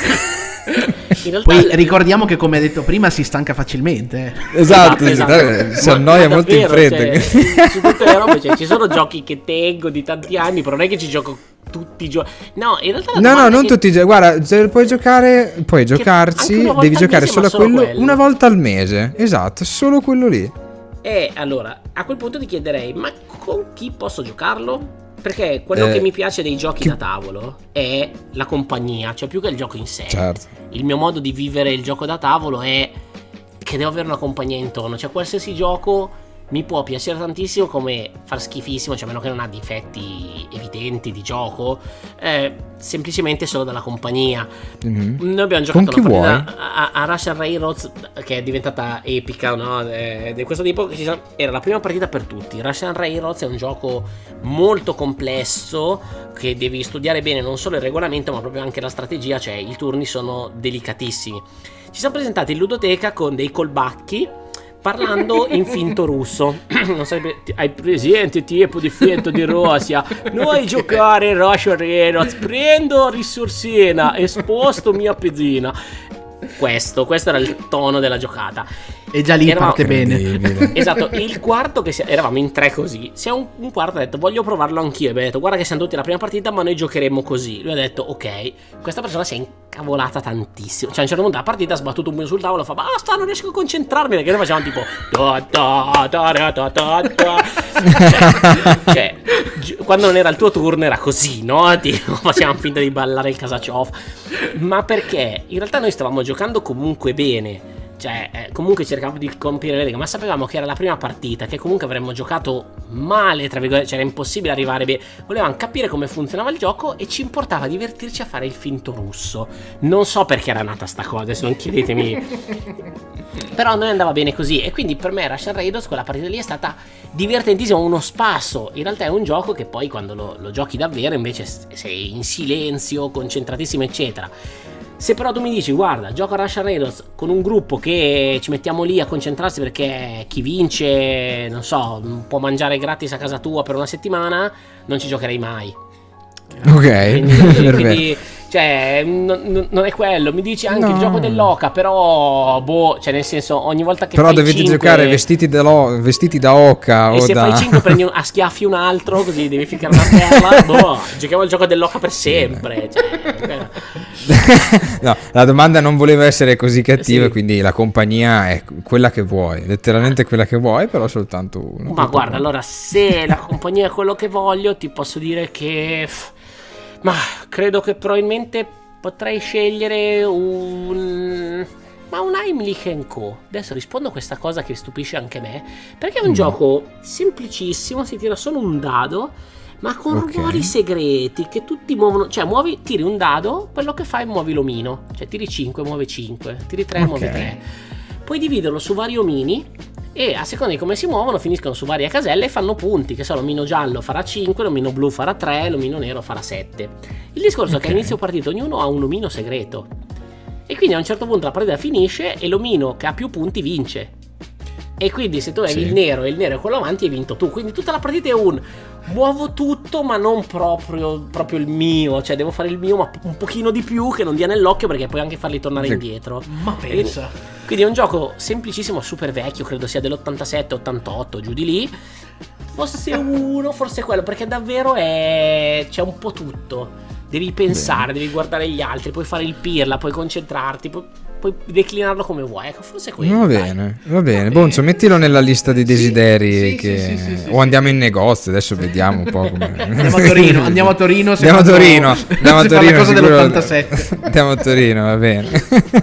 in realtà, Poi ricordiamo che, come hai detto prima, si stanca facilmente. eh. Esatto, esatto. si Ma- annoia ma molto in davvero, fretta. cioè, su tutte le robe, cioè, ci sono giochi che tengo di tanti anni, però non è che ci gioco tutti i giochi. No, in realtà la No, no, domanda non è che- tutti i giochi. Guarda, se puoi giocare, puoi anche giocarci, una volta devi al giocare mese, solo ma a solo quello quello. una volta al mese. Esatto, solo quello lì. E allora, a quel punto ti chiederei, ma con chi posso giocarlo? Perché quello Eh, che mi piace dei giochi chi- da tavolo è la compagnia, cioè più che il gioco in sé. Certo. Il mio modo di vivere il gioco da tavolo è che devo avere una compagnia intorno. Cioè qualsiasi gioco mi può piacere tantissimo come far schifissimo, cioè a meno che non ha difetti evidenti di gioco, eh, semplicemente solo dalla compagnia. Mhm. Noi abbiamo Con giocato chi una vuoi? partita a, a Russian Railroads, che è diventata epica, no? Eh, di questo tipo, che ci sono- era la prima partita per tutti. Russian Railroads è un gioco molto complesso che devi studiare bene non solo il regolamento ma proprio anche la strategia, cioè i turni sono delicatissimi. Ci siamo presentati in ludoteca con dei colbacchi parlando in finto russo. Non sarebbe, hai presente tipo di finto di Russia? Noi giocare in Russian Railroads, prendo risorsina e sposto mia pezzina. Questo, questo era il tono della giocata. E già lì Eravamo- parte bene. Incredibile. Esatto, il quarto che si- eravamo in tre così. Si è un, un quarto ha detto voglio provarlo anch'io. E abbiamo detto guarda che siamo tutti alla prima partita, ma noi giocheremo così. Lui ha detto ok. Questa persona si è incavolata tantissimo. Cioè a un certo punto la partita ha sbattuto un pugno sul tavolo e fa basta, non riesco a concentrarmi. Perché noi facevamo tipo da, da, da, da, da, da, da. Cioè, cioè, gi- quando non era il tuo turno era così, no? Tipo, facevamo finta di ballare il Kasachov. Ma perché in realtà noi stavamo giocando comunque bene. Cioè, eh, comunque cercavamo di compiere le regole, ma sapevamo che era la prima partita, che comunque avremmo giocato male, tra virgolette, cioè era impossibile arrivare bene. Volevamo capire come funzionava il gioco e ci importava divertirci a fare il finto russo. Non so perché era nata sta cosa, adesso non chiedetemi. Però a noi andava bene così. E quindi per me Russian Raiders, quella partita lì è stata divertentissima, uno spasso. In realtà è un gioco che poi quando lo, lo giochi davvero invece sei in silenzio, concentratissimo eccetera. Se però tu mi dici guarda, gioco a Russian Raiders con un gruppo che ci mettiamo lì a concentrarsi perché chi vince, non so, può mangiare gratis a casa tua per una settimana, non ci giocherei mai. Ok, Quindi, perfetto. quindi, cioè, n- n- non è quello. Mi dici anche No. il gioco dell'oca, però, boh, cioè, nel senso, ogni volta che Però fai dovete cinque, giocare vestiti da, lo- vestiti da oca e o se da... fai cinque prendi un- a schiaffi un altro, così devi ficcare una perla. Boh, giochiamo il gioco dell'oca per sempre. Cioè, No, la domanda non voleva essere così cattiva, Sì. quindi la compagnia è quella che vuoi, letteralmente quella che vuoi, però soltanto uno. ma guarda, allora, se la compagnia è quello che voglio, ti posso dire che. Ma credo che probabilmente potrei scegliere un. Ma un Heimlich and Co. Adesso rispondo a questa cosa che stupisce anche me. Perché è un Mm. gioco semplicissimo, si tira solo un dado, ma con Ok. ruoli segreti che tutti muovono. Cioè, muovi, tiri un dado, quello che fai muovi l'omino. Cioè, tiri cinque, muove cinque, tiri tre, Ok. muove tre. Puoi dividerlo su vari omini e a seconda di come si muovono finiscono su varie caselle e fanno punti, che so, l'omino giallo farà cinque, l'omino blu farà tre, l'omino nero farà sette. Il discorso è che Ok. a inizio partita ognuno ha un omino segreto e quindi a un certo punto la partita finisce e l'omino che ha più punti vince. E quindi se tu avevi Sì. il nero e il nero è quello avanti, hai vinto tu. Quindi tutta la partita è un muovo tutto, ma non proprio, proprio il mio. Cioè devo fare il mio, ma un pochino di più, che non dia nell'occhio, perché puoi anche farli tornare Sì. indietro. Ma pensa. Quindi è un gioco semplicissimo, super vecchio, credo sia dell'ottantasette ottantotto, giù di lì. Forse uno, forse quello, perché davvero è... c'è un po' tutto. Devi pensare, Bene. devi guardare gli altri, puoi fare il pirla, puoi concentrarti, puoi, puoi declinarlo come vuoi. Ecco, forse è quello. Va dai. bene, va bene. Bonzo, mettilo nella lista dei desideri. sì, che... sì, sì, sì, o andiamo in negozio, adesso vediamo un po' come... Andiamo a Torino, andiamo a Torino. se Andiamo a fanno- Torino, andiamo a se fa Torino. la cosa sicuro- dell'ottantasette. Andiamo a Torino, va bene.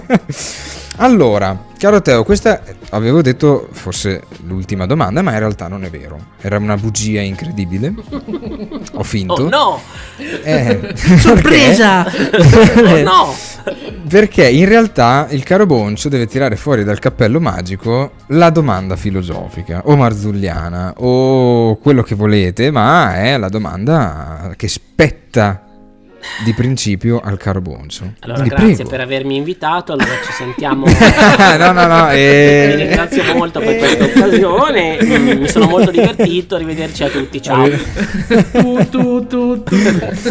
Allora, caro Teo, questa avevo detto fosse l'ultima domanda, ma in realtà non è vero. Era una bugia incredibile. Ho finto. Oh no! Eh, Sorpresa! Oh no! Perché in realtà il caro Boncio deve tirare fuori dal cappello magico la domanda filosofica o marzulliana o quello che volete, ma è la domanda che spetta di principio al caro Boncio. Allora, Quindi grazie prego. per avermi invitato. Allora, ci sentiamo. no, no, no. Vi eh... ringrazio molto per questa occasione. Mm, Mi sono molto divertito. Arrivederci a tutti. Ciao. tu, tu, tu, tu.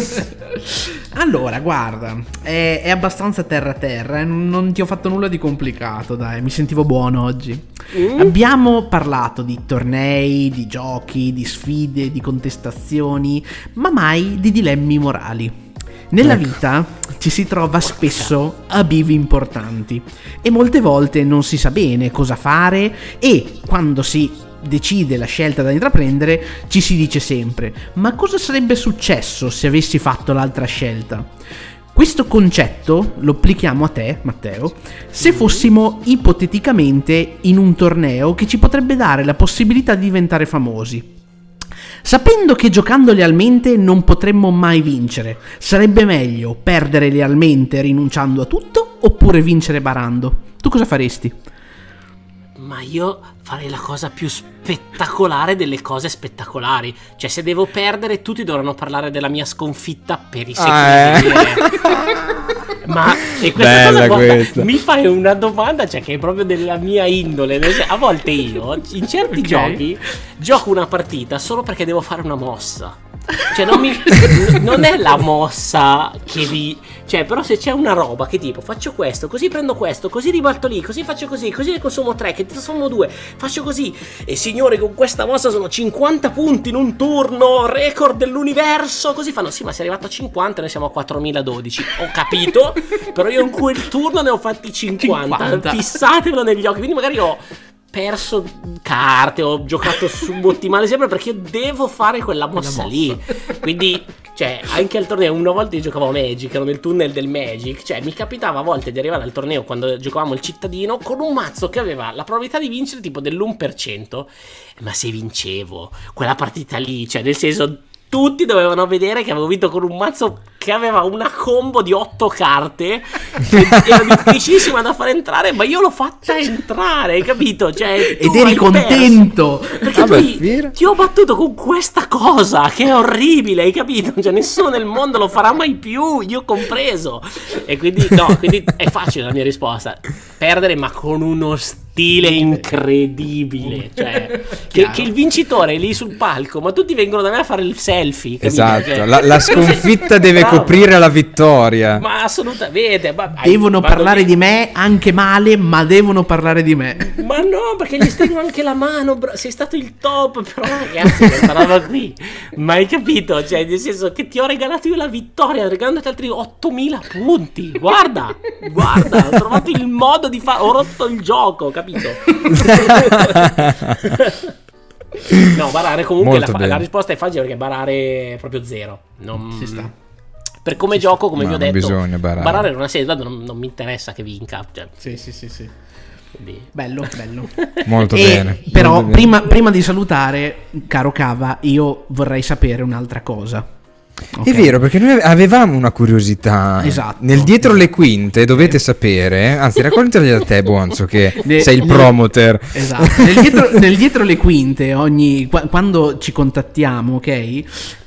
Allora, guarda, è, è abbastanza terra terra, eh, non ti ho fatto nulla di complicato, dai, mi sentivo buono oggi. Mm. Abbiamo parlato di tornei, di giochi, di sfide, di contestazioni, ma mai di dilemmi morali. Nella Ecco. vita ci si trova spesso a bivi importanti e molte volte non si sa bene cosa fare, e quando si decide la scelta da intraprendere ci si dice sempre: ma cosa sarebbe successo se avessi fatto l'altra scelta? Questo concetto lo applichiamo a te, Matteo, se fossimo ipoteticamente in un torneo che ci potrebbe dare la possibilità di diventare famosi. Sapendo che giocando lealmente non potremmo mai vincere, sarebbe meglio perdere lealmente rinunciando a tutto oppure vincere barando? Tu cosa faresti? Ma io farei la cosa più spettacolare delle cose spettacolari. Cioè, se devo perdere, tutti dovranno parlare della mia sconfitta per i secoli Ah, a eh. venire. Ma e questa Bella cosa, guarda, questa. mi fai una domanda, cioè, che è proprio della mia indole. Nel sen- A volte io, in certi Ok. giochi, gioco una partita solo perché devo fare una mossa. Cioè, non, mi, non è la mossa che vi... Cioè, però se c'è una roba che tipo faccio questo, così prendo questo, così ribalto lì, così faccio così, così ne consumo tre, che trasformo due, faccio così. E signore, con questa mossa sono cinquanta punti in un turno, record dell'universo. Così fanno, sì, ma sei arrivato a cinquanta e noi siamo a quattromiladodici. Ho capito, però io in quel turno ne ho fatti cinquanta. cinquanta. Fissatevelo negli occhi, quindi magari ho perso carte, ho giocato subottimale sempre perché io devo fare quella mossa, mossa. lì. Quindi, cioè, anche al torneo, una volta io giocavo a Magic, ero nel tunnel del Magic, cioè mi capitava a volte di arrivare al torneo quando giocavamo il cittadino con un mazzo che aveva la probabilità di vincere tipo dell'uno per cento, ma se vincevo quella partita lì, cioè nel senso tutti dovevano vedere che avevo vinto con un mazzo che aveva una combo di otto carte, che era difficilissima da far entrare, ma io l'ho fatta entrare, hai capito? Cioè, tu Ed eri hai contento. perso, perché Vabbè, tu ti- fira. ti ho battuto con questa cosa che è orribile, hai capito? Cioè nessuno nel mondo lo farà mai più, io compreso. E quindi no, quindi è facile la mia risposta: perdere, ma con uno stile incredibile, cioè che, Chiaro. che il vincitore è lì sul palco, ma tutti vengono da me a fare il selfie, capito? Esatto, Cioè, la, la sconfitta deve Bravo. coprire la vittoria. Ma assolutamente, ma- hai- Devono vado parlare lì- di me anche male, ma devono parlare di me. Ma no, perché gli stringo anche la mano, bro. Sei stato il top, però ragazzi, questa roba qui, ma hai capito? Cioè, nel senso che ti ho regalato io la vittoria, regalandoti altri ottomila punti. Guarda, guarda, ho trovato il modo di fare, ho rotto il gioco, capito? No, barare comunque la, Molto fa- bene. la risposta è facile perché barare è proprio zero. Non... Ci sta. Per come gioco, come No, vi ho non detto, bisogna barare. è una serie, tanto non, non mi interessa che vinca. Cioè, Sì, sì, sì, sì. quindi... Bello, bello. Molto E bene. Però molto bene. prima, prima di salutare, caro Cava, io vorrei sapere un'altra cosa. Okay. È vero, perché noi avevamo una curiosità. Esatto. Nel dietro le quinte dovete sapere, anzi raccontali a te Bonzo che Ne- sei il nel- promoter. Esatto. Nel dietro, nel dietro le quinte, ogni, qua- quando ci contattiamo, ok?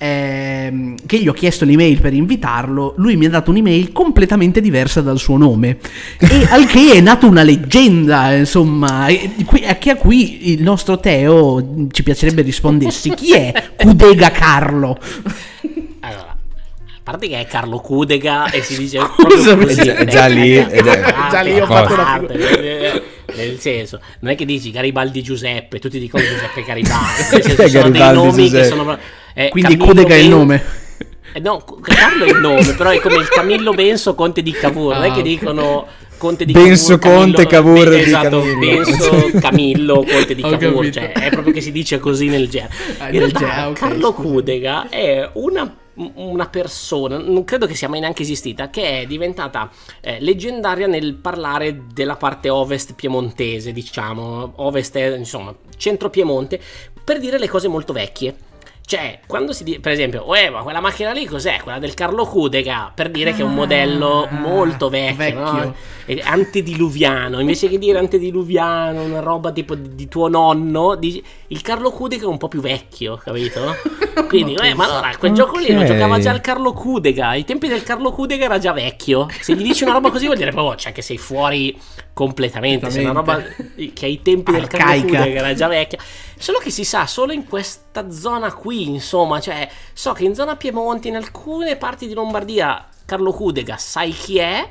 Ehm, che gli ho chiesto l'email per invitarlo, lui mi ha dato un'email completamente diversa dal suo nome. E al che è nata una leggenda, insomma, e qui- a che a cui il nostro Teo ci piacerebbe rispondessi. Chi è Cudega Carlo? Allora, a parte che è Carlo Cudega e si dice Scusami. proprio così, È già- è già lì, eh, ed è- ah, già lì ho parte, fatto una parte, eh, nel senso, non è che dici Garibaldi Giuseppe, tutti dicono Giuseppe Garibaldi, nel senso, È sono dei Garibaldi nomi Giuseppe. che sono eh, Quindi Camillo Cudega è il Ben- nome. Eh, no, Carlo è il nome, però è come il Camillo Benso Conte di Cavour, non è Ah, che ok. dicono Conte di Benso Cavour, Conte Camillo- Cavour eh, di esatto, Camillo. Benso Camillo Conte di Ho Cavour, capito. cioè è proprio che si dice così nel genere. Ah, In nel realtà genere, ok, Carlo scusa. Cudega è una una persona, non credo che sia mai neanche esistita, che è diventata eh, leggendaria nel parlare della parte ovest piemontese, diciamo, ovest è, insomma, centro Piemonte, per dire le cose molto vecchie. Cioè, quando si dice, per esempio, uè, ma quella macchina lì cos'è? Quella del Carlo Cudega, per dire che è un modello Ah, molto vecchio, vecchio. no? È antediluviano, invece che dire antediluviano, una roba tipo di, di tuo nonno, dici, il Carlo Cudega è un po' più vecchio, capito? Quindi, Ma eh, ma pensa. allora, quel gioco lì lo Ok. giocava già il Carlo Cudega, ai tempi del Carlo Cudega era già vecchio. Se gli dici una roba così vuol dire proprio, cioè, che sei fuori completamente, se è una roba che ai tempi del Carlo Arcaica. Cudega era già vecchia. Solo che si sa solo in questa zona qui, insomma, cioè so che in zona Piemonte, in alcune parti di Lombardia, Carlo Cudega sai chi è,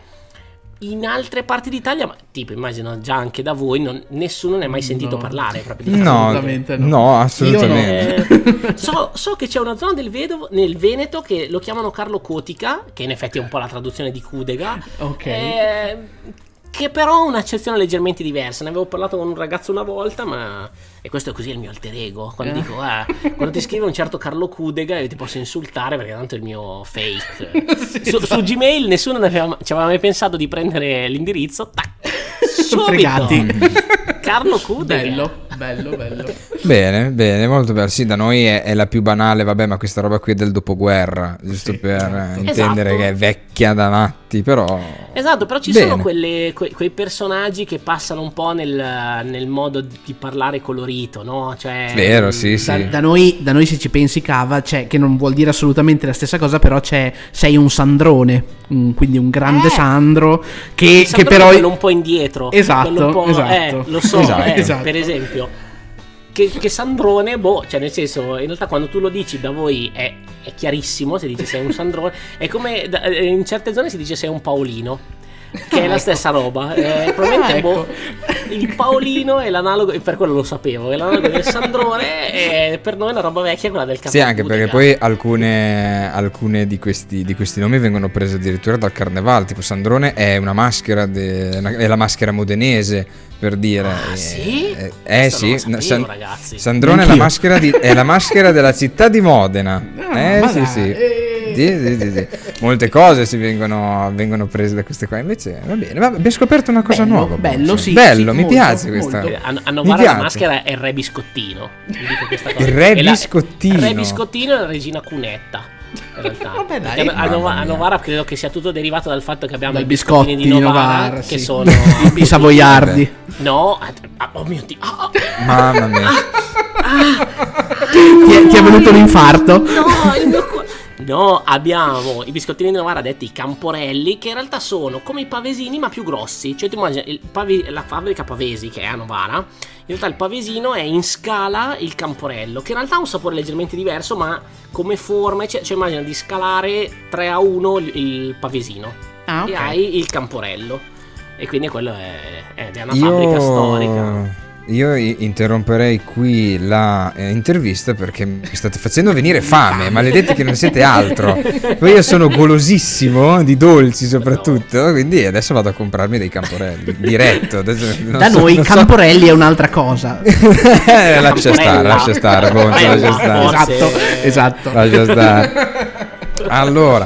in altre parti d'Italia, ma tipo immagino già anche da voi, non- nessuno ne ha mai sentito No. parlare proprio di Carlo No, Assolutamente no. no, assolutamente. eh, so, so che c'è una zona del Vedo, nel Veneto che lo chiamano Carlo Cotica, che in effetti è un po' la traduzione di Cudega. Ok. eh, che però ha un'accezione leggermente diversa. Ne avevo parlato con un ragazzo una volta, ma. E questo è così il mio alter ego. Quando Eh. dico, ah, quando ti scrive un certo Carlo Cudega, io ti posso insultare perché tanto è il mio fake. su, su Gmail nessuno ne aveva, ci aveva mai pensato di prendere l'indirizzo. Tac, subito. Fregati. Carlo Cudega. Bello, bello, bello. Bene, bene, molto bello. Sì, da noi è, è la più banale, vabbè, ma questa roba qui è del dopoguerra, giusto Sì, per esatto. eh, intendere Esatto. che è vecchia da matti, però. Esatto, però ci Bene. sono quelle- que- quei personaggi che passano un po' nel, nel modo di parlare colorito, no? Cioè, Vero, sì, Da, sì. da noi, da noi se ci pensi cava, c'è, che non vuol dire assolutamente la stessa cosa, però c'è, sei un Sandrone, mm, quindi un grande Eh. Sandro che, il che Sandro però... è quello un po' indietro. Esatto, quello un po'- esatto. eh, lo so, Esatto, eh, esatto. per esempio. Che, che Sandrone, boh, cioè nel senso, in realtà quando tu lo dici da voi è, è chiarissimo, se dici sei un Sandrone, è come da- eh, in certe zone si dice sei un Paolino, che è la stessa roba. Eh, probabilmente Ah, ecco. boh, il Paolino è l'analogo, e per quello lo sapevo, è l'analogo del Sandrone, e per noi è una roba vecchia quella del Sì, Carlo anche perché Cudega. poi alcune, alcune di, questi, di questi nomi vengono prese addirittura dal carnevale. Tipo Sandrone è una maschera, de- una- è la maschera modenese, per dire. Ah, Eh, sì? Eh, eh, Questo sì, non lo sapevo, San- ragazzi. Sandrone è la, Neanch'io. maschera di- è la maschera della città di Modena. Ah, eh, ma sì, dai, sì. eh. Sì, sì, sì, sì. Molte cose si vengono, vengono prese da queste qua. Invece va bene, va- abbiamo scoperto una cosa Bello, nuova. bello, Bonzo. sì, bello, sì, mi molto, piace questa. molto. Eh, A, a Mi Novara piace. la maschera è il re biscottino. Vi dico questa cosa. Il re E la- biscottino. Il re biscottino e la regina cunetta. In realtà. Vabbè, dai. Perché a, Mamma Nova- a mia. Novara credo che sia tutto derivato dal fatto che abbiamo Dai i biscotti biscottini di Novara, Novara, che sì. sono I savoiardi. No, ah, oh mio Dio. Ah, ah, Mamma mia. Ti è, ti è venuto l'infarto? no, il mio cuore. No, abbiamo i biscottini di Novara detti camporelli, che in realtà sono come i pavesini ma più grossi. Cioè tu immagini il pave- la fabbrica Pavesi, che è a Novara, in realtà il pavesino è in scala il camporello, che in realtà ha un sapore leggermente diverso, ma come forma, cioè, cioè immagina di scalare tre a uno il, il pavesino Ah, ok. e hai il camporello. E quindi quello è, è, è una fabbrica storica. Io i- interromperei qui la eh, intervista perché mi state facendo venire fame, maledetti che non siete altro. Poi io sono golosissimo di dolci soprattutto, quindi adesso vado a comprarmi dei camporelli diretto. Adesso non Da so- noi non so- Camporelli è un'altra cosa. Eh, lascia stare, Camporella. lascia stare, Bonzo, lascia Camporella, stare. forse. Esatto, esatto. Lascia stare. Allora,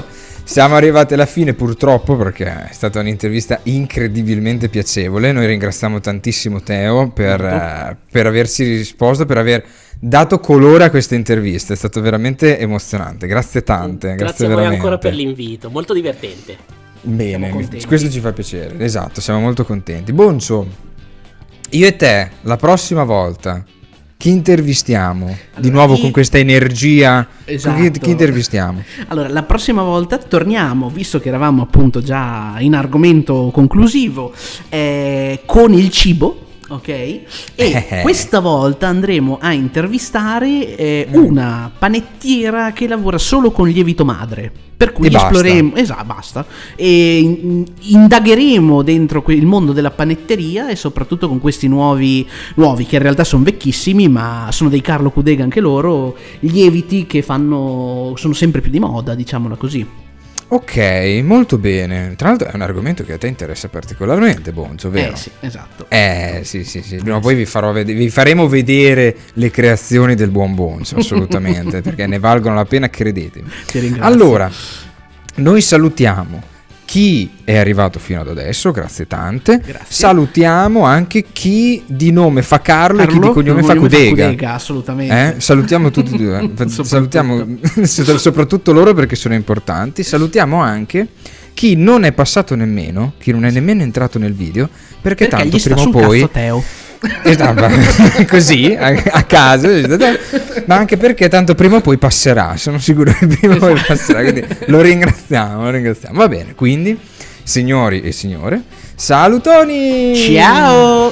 Siamo arrivati alla fine purtroppo, perché è stata un'intervista incredibilmente piacevole. Noi ringraziamo tantissimo Teo per, eh, per averci risposto, per aver dato colore a questa intervista. È stato veramente emozionante. Grazie tante. Grazie, grazie a voi veramente. ancora per l'invito, molto divertente. Bene, questo ci fa piacere. Esatto, siamo molto contenti. Boncio, io e te la prossima volta chi intervistiamo? Allora, di nuovo chi... con questa energia, esatto. chi, chi intervistiamo? Allora, la prossima volta torniamo, visto che eravamo appunto già in argomento conclusivo, eh, con il cibo. Ok, e eh. questa volta andremo a intervistare eh, una panettiera che lavora solo con lievito madre. Per cui e esploreremo, basta. esatto, basta. E in, indagheremo dentro il mondo della panetteria e soprattutto con questi nuovi, nuovi che in realtà sono vecchissimi, ma sono dei Carlo Cudega anche loro, lieviti che fanno, sono sempre più di moda, diciamola così. Ok, molto bene. Tra l'altro è un argomento che a te interessa particolarmente, Boncio, vero? Eh sì, esatto. Eh sì, sì, sì. Prima o poi vi, farò ved- vi faremo vedere le creazioni del buon Boncio, assolutamente, perché ne valgono la pena, credetemi. Ti ringrazio. Allora, noi salutiamo chi è arrivato fino ad adesso, grazie tante. Grazie. Salutiamo anche chi di nome fa Carlo, Carlo e chi di cognome fa Cudega. Cudega, assolutamente. Eh? Salutiamo tutti e due. Salutiamo soprattutto loro perché sono importanti. Salutiamo anche chi non è passato nemmeno, chi non è nemmeno entrato nel video, perché, perché tanto gli prima sta o sul poi cazzo Teo. Esatto, così a, a caso, ma anche perché tanto prima o poi passerà, sono sicuro che prima o poi passerà, quindi lo ringraziamo, lo ringraziamo. Va bene, quindi signori e signore, salutoni, ciao.